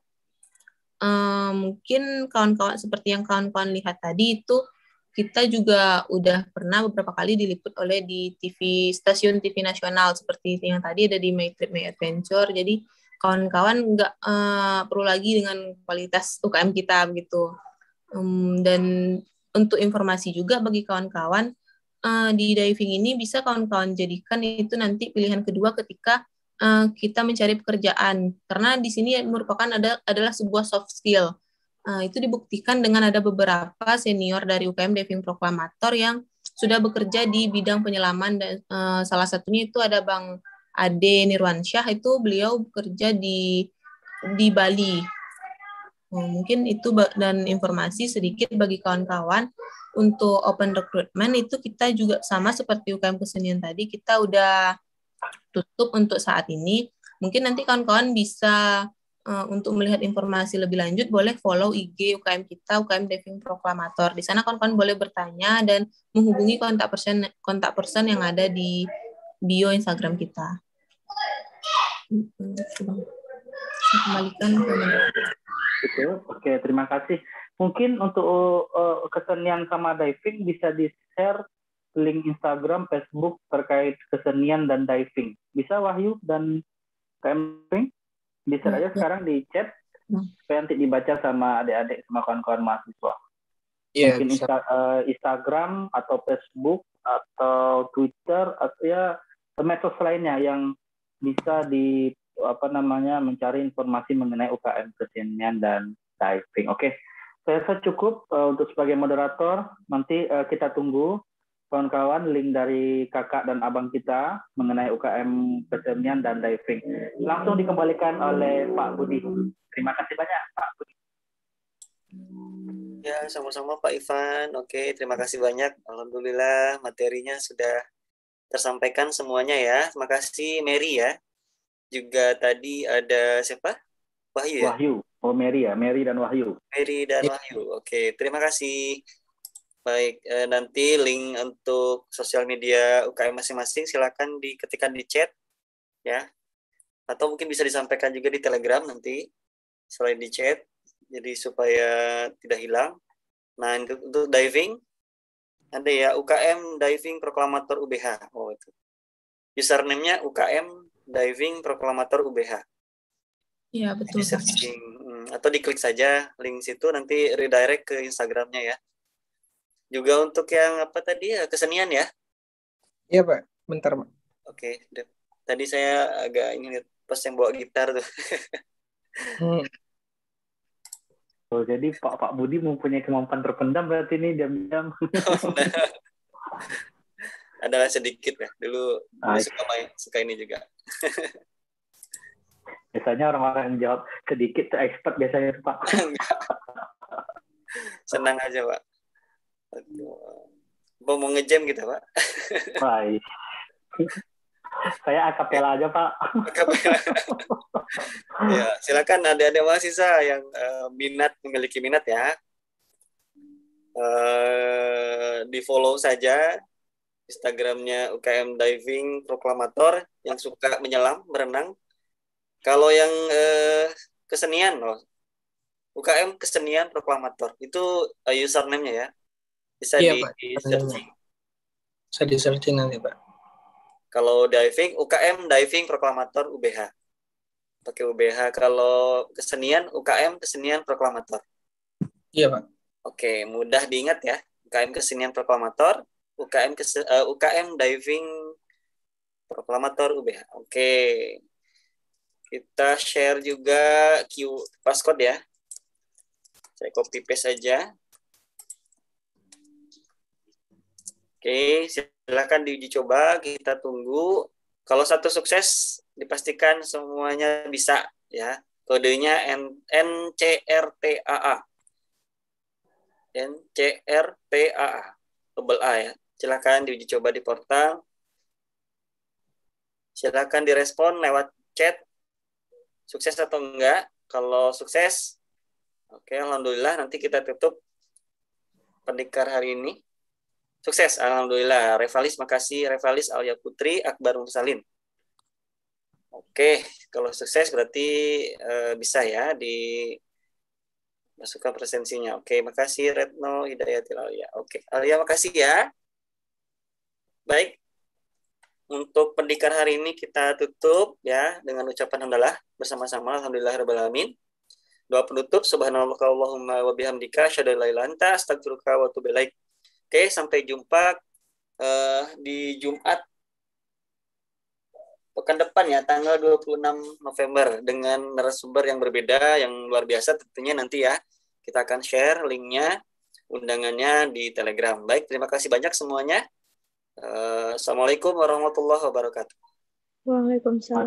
mungkin kawan-kawan seperti yang kawan-kawan lihat tadi itu kita juga udah pernah beberapa kali diliput oleh di TV, stasiun TV nasional seperti yang tadi ada di My Trip My Adventure. Jadi kawan-kawan nggak perlu lagi dengan kualitas UKM kita begitu. Dan untuk informasi juga bagi kawan-kawan, di diving ini bisa kawan-kawan jadikan itu nanti pilihan kedua ketika kita mencari pekerjaan, karena di sini merupakan adalah sebuah soft skill. Itu dibuktikan dengan ada beberapa senior dari UKM Diving Proklamator yang sudah bekerja di bidang penyelaman, dan salah satunya itu ada Bang Ade Nirwansyah, itu beliau bekerja di Bali. Mungkin itu dan informasi sedikit bagi kawan-kawan. Untuk open recruitment itu kita juga sama seperti UKM kesenian tadi, kita udah tutup untuk saat ini. Mungkin nanti kawan-kawan bisa untuk melihat informasi lebih lanjut boleh follow IG UKM kita, UKM Diving Proklamator. Di sana kawan-kawan boleh bertanya dan menghubungi kontak person yang ada di bio Instagram kita. Saya kembalikan ke Oke, terima kasih. Mungkin untuk kesenian sama diving bisa di-share link Instagram, Facebook terkait kesenian dan diving. Bisa Wahyu dan camping? Bisa aja sekarang di chat supaya nanti dibaca sama adik-adik, sama kawan-kawan mahasiswa. Mungkin Instagram atau Facebook atau Twitter atau ya medsos lainnya yang bisa mencari informasi mengenai UKM kesenian dan diving. Oke, saya rasa cukup untuk sebagai moderator. Nanti kita tunggu kawan-kawan link dari kakak dan abang kita mengenai UKM kesenian dan diving. Langsung dikembalikan oleh Pak Budi. Terima kasih banyak Pak Budi. Ya, sama-sama Pak Ivan. Oke, terima kasih banyak. Alhamdulillah materinya sudah tersampaikan semuanya ya. Terima kasih Mary ya. Juga tadi ada siapa? Wahyu ya? Wahyu. Oh, Mary ya. Mary dan Wahyu. Mary dan Wahyu. Oke, terima kasih. Baik, nanti link untuk sosial media UKM masing-masing silakan diketikkan di chat ya. Atau mungkin bisa disampaikan juga di Telegram nanti selain di chat. Jadi supaya tidak hilang. Nah, untuk diving ada ya UKM Diving Proklamator UBH. Oh, itu. Username-nya UKM Diving Proklamator UBH. Iya, betul. Atau diklik saja link situ nanti redirect ke Instagramnya ya. Juga untuk yang apa tadi ya, kesenian ya? Iya Pak, bentar Pak. Oke, tadi saya agak ini pas yang bawa gitar tuh. Oh, jadi Pak Budi mempunyai kemampuan terpendam berarti ini diam-diam. Adalah sedikit ya, dulu suka ini juga. Biasanya orang-orang yang jawab sedikit tuh expert biasanya Pak. Senang aja Pak. Mau ngejam gitu Pak? Baik. Saya akapela aja Pak. Ya, silakan adik-adik mahasiswa yang memiliki minat ya, di follow saja Instagramnya UKM Diving Proklamator yang suka menyelam, berenang. Kalau yang kesenian loh, UKM Kesenian Proklamator itu username-nya ya. Bisa di-searching. Bisa di-searching nanti, Pak. Kalau diving, UKM Diving Proklamator UBH. Pakai UBH. Kalau kesenian, UKM Kesenian Proklamator. Iya, Pak. Oke, mudah diingat ya. UKM Kesenian Proklamator, UKM Diving Proklamator UBH. Oke. Kita share juga passcode ya. Saya copy paste saja. Oke, silakan diuji coba, kita tunggu. Kalau satu sukses, dipastikan semuanya bisa ya. Kodenya NCRTAA. NCRTAA. Double A ya. Silakan diuji coba di portal. Silakan direspon lewat chat. Sukses atau enggak? Kalau sukses, oke, alhamdulillah, nanti kita tutup pendikar hari ini. Sukses, alhamdulillah. Revalis, makasih. Revalis Alia Putri, Akbar Mursalin. Oke, kalau sukses berarti bisa ya dimasukkan presensinya. Oke, makasih Retno Hidayatil Alia. Oke, Alia makasih ya. Baik, untuk pendikar hari ini kita tutup ya dengan ucapan hamdalah bersama-sama. Alhamdulillahirrahmanirrahim. Doa penutup, subhanallahumma wa bihamdika, asyhadu an la ilaha illa anta, astaghfiruka wa atubu ilaik. Oke, sampai jumpa di Jumat pekan depan ya, tanggal 26 November dengan narasumber yang berbeda, yang luar biasa tentunya nanti ya. Kita akan share linknya, undangannya di Telegram. Baik, terima kasih banyak semuanya. Assalamualaikum warahmatullahi wabarakatuh. Waalaikumsalam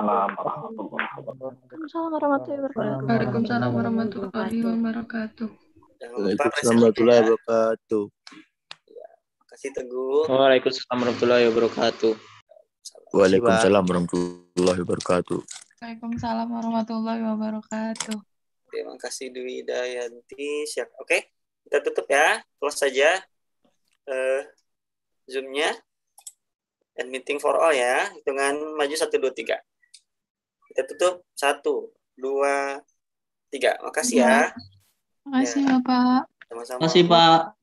warahmatullahi wabarakatuh. Waalaikumsalam warahmatullahi wabarakatuh. Jangan lupa warahmatullahi wabarakatuh. Terima kasih Teguh. Waalaikumsalam warahmatullahi wabarakatuh. Waalaikumsalam warahmatullahi wabarakatuh. Waalaikumsalam warahmatullahi wabarakatuh. Terima kasih Dwi Dayanti. Siap. Oke, kita tutup ya. Close saja Zoom-nya. And meeting for all ya. Hitungan maju 1, 2, 3. Kita tutup 1, 2, 3. Makasih ya. Makasih Bapak. Sama-sama. Makasih Pak.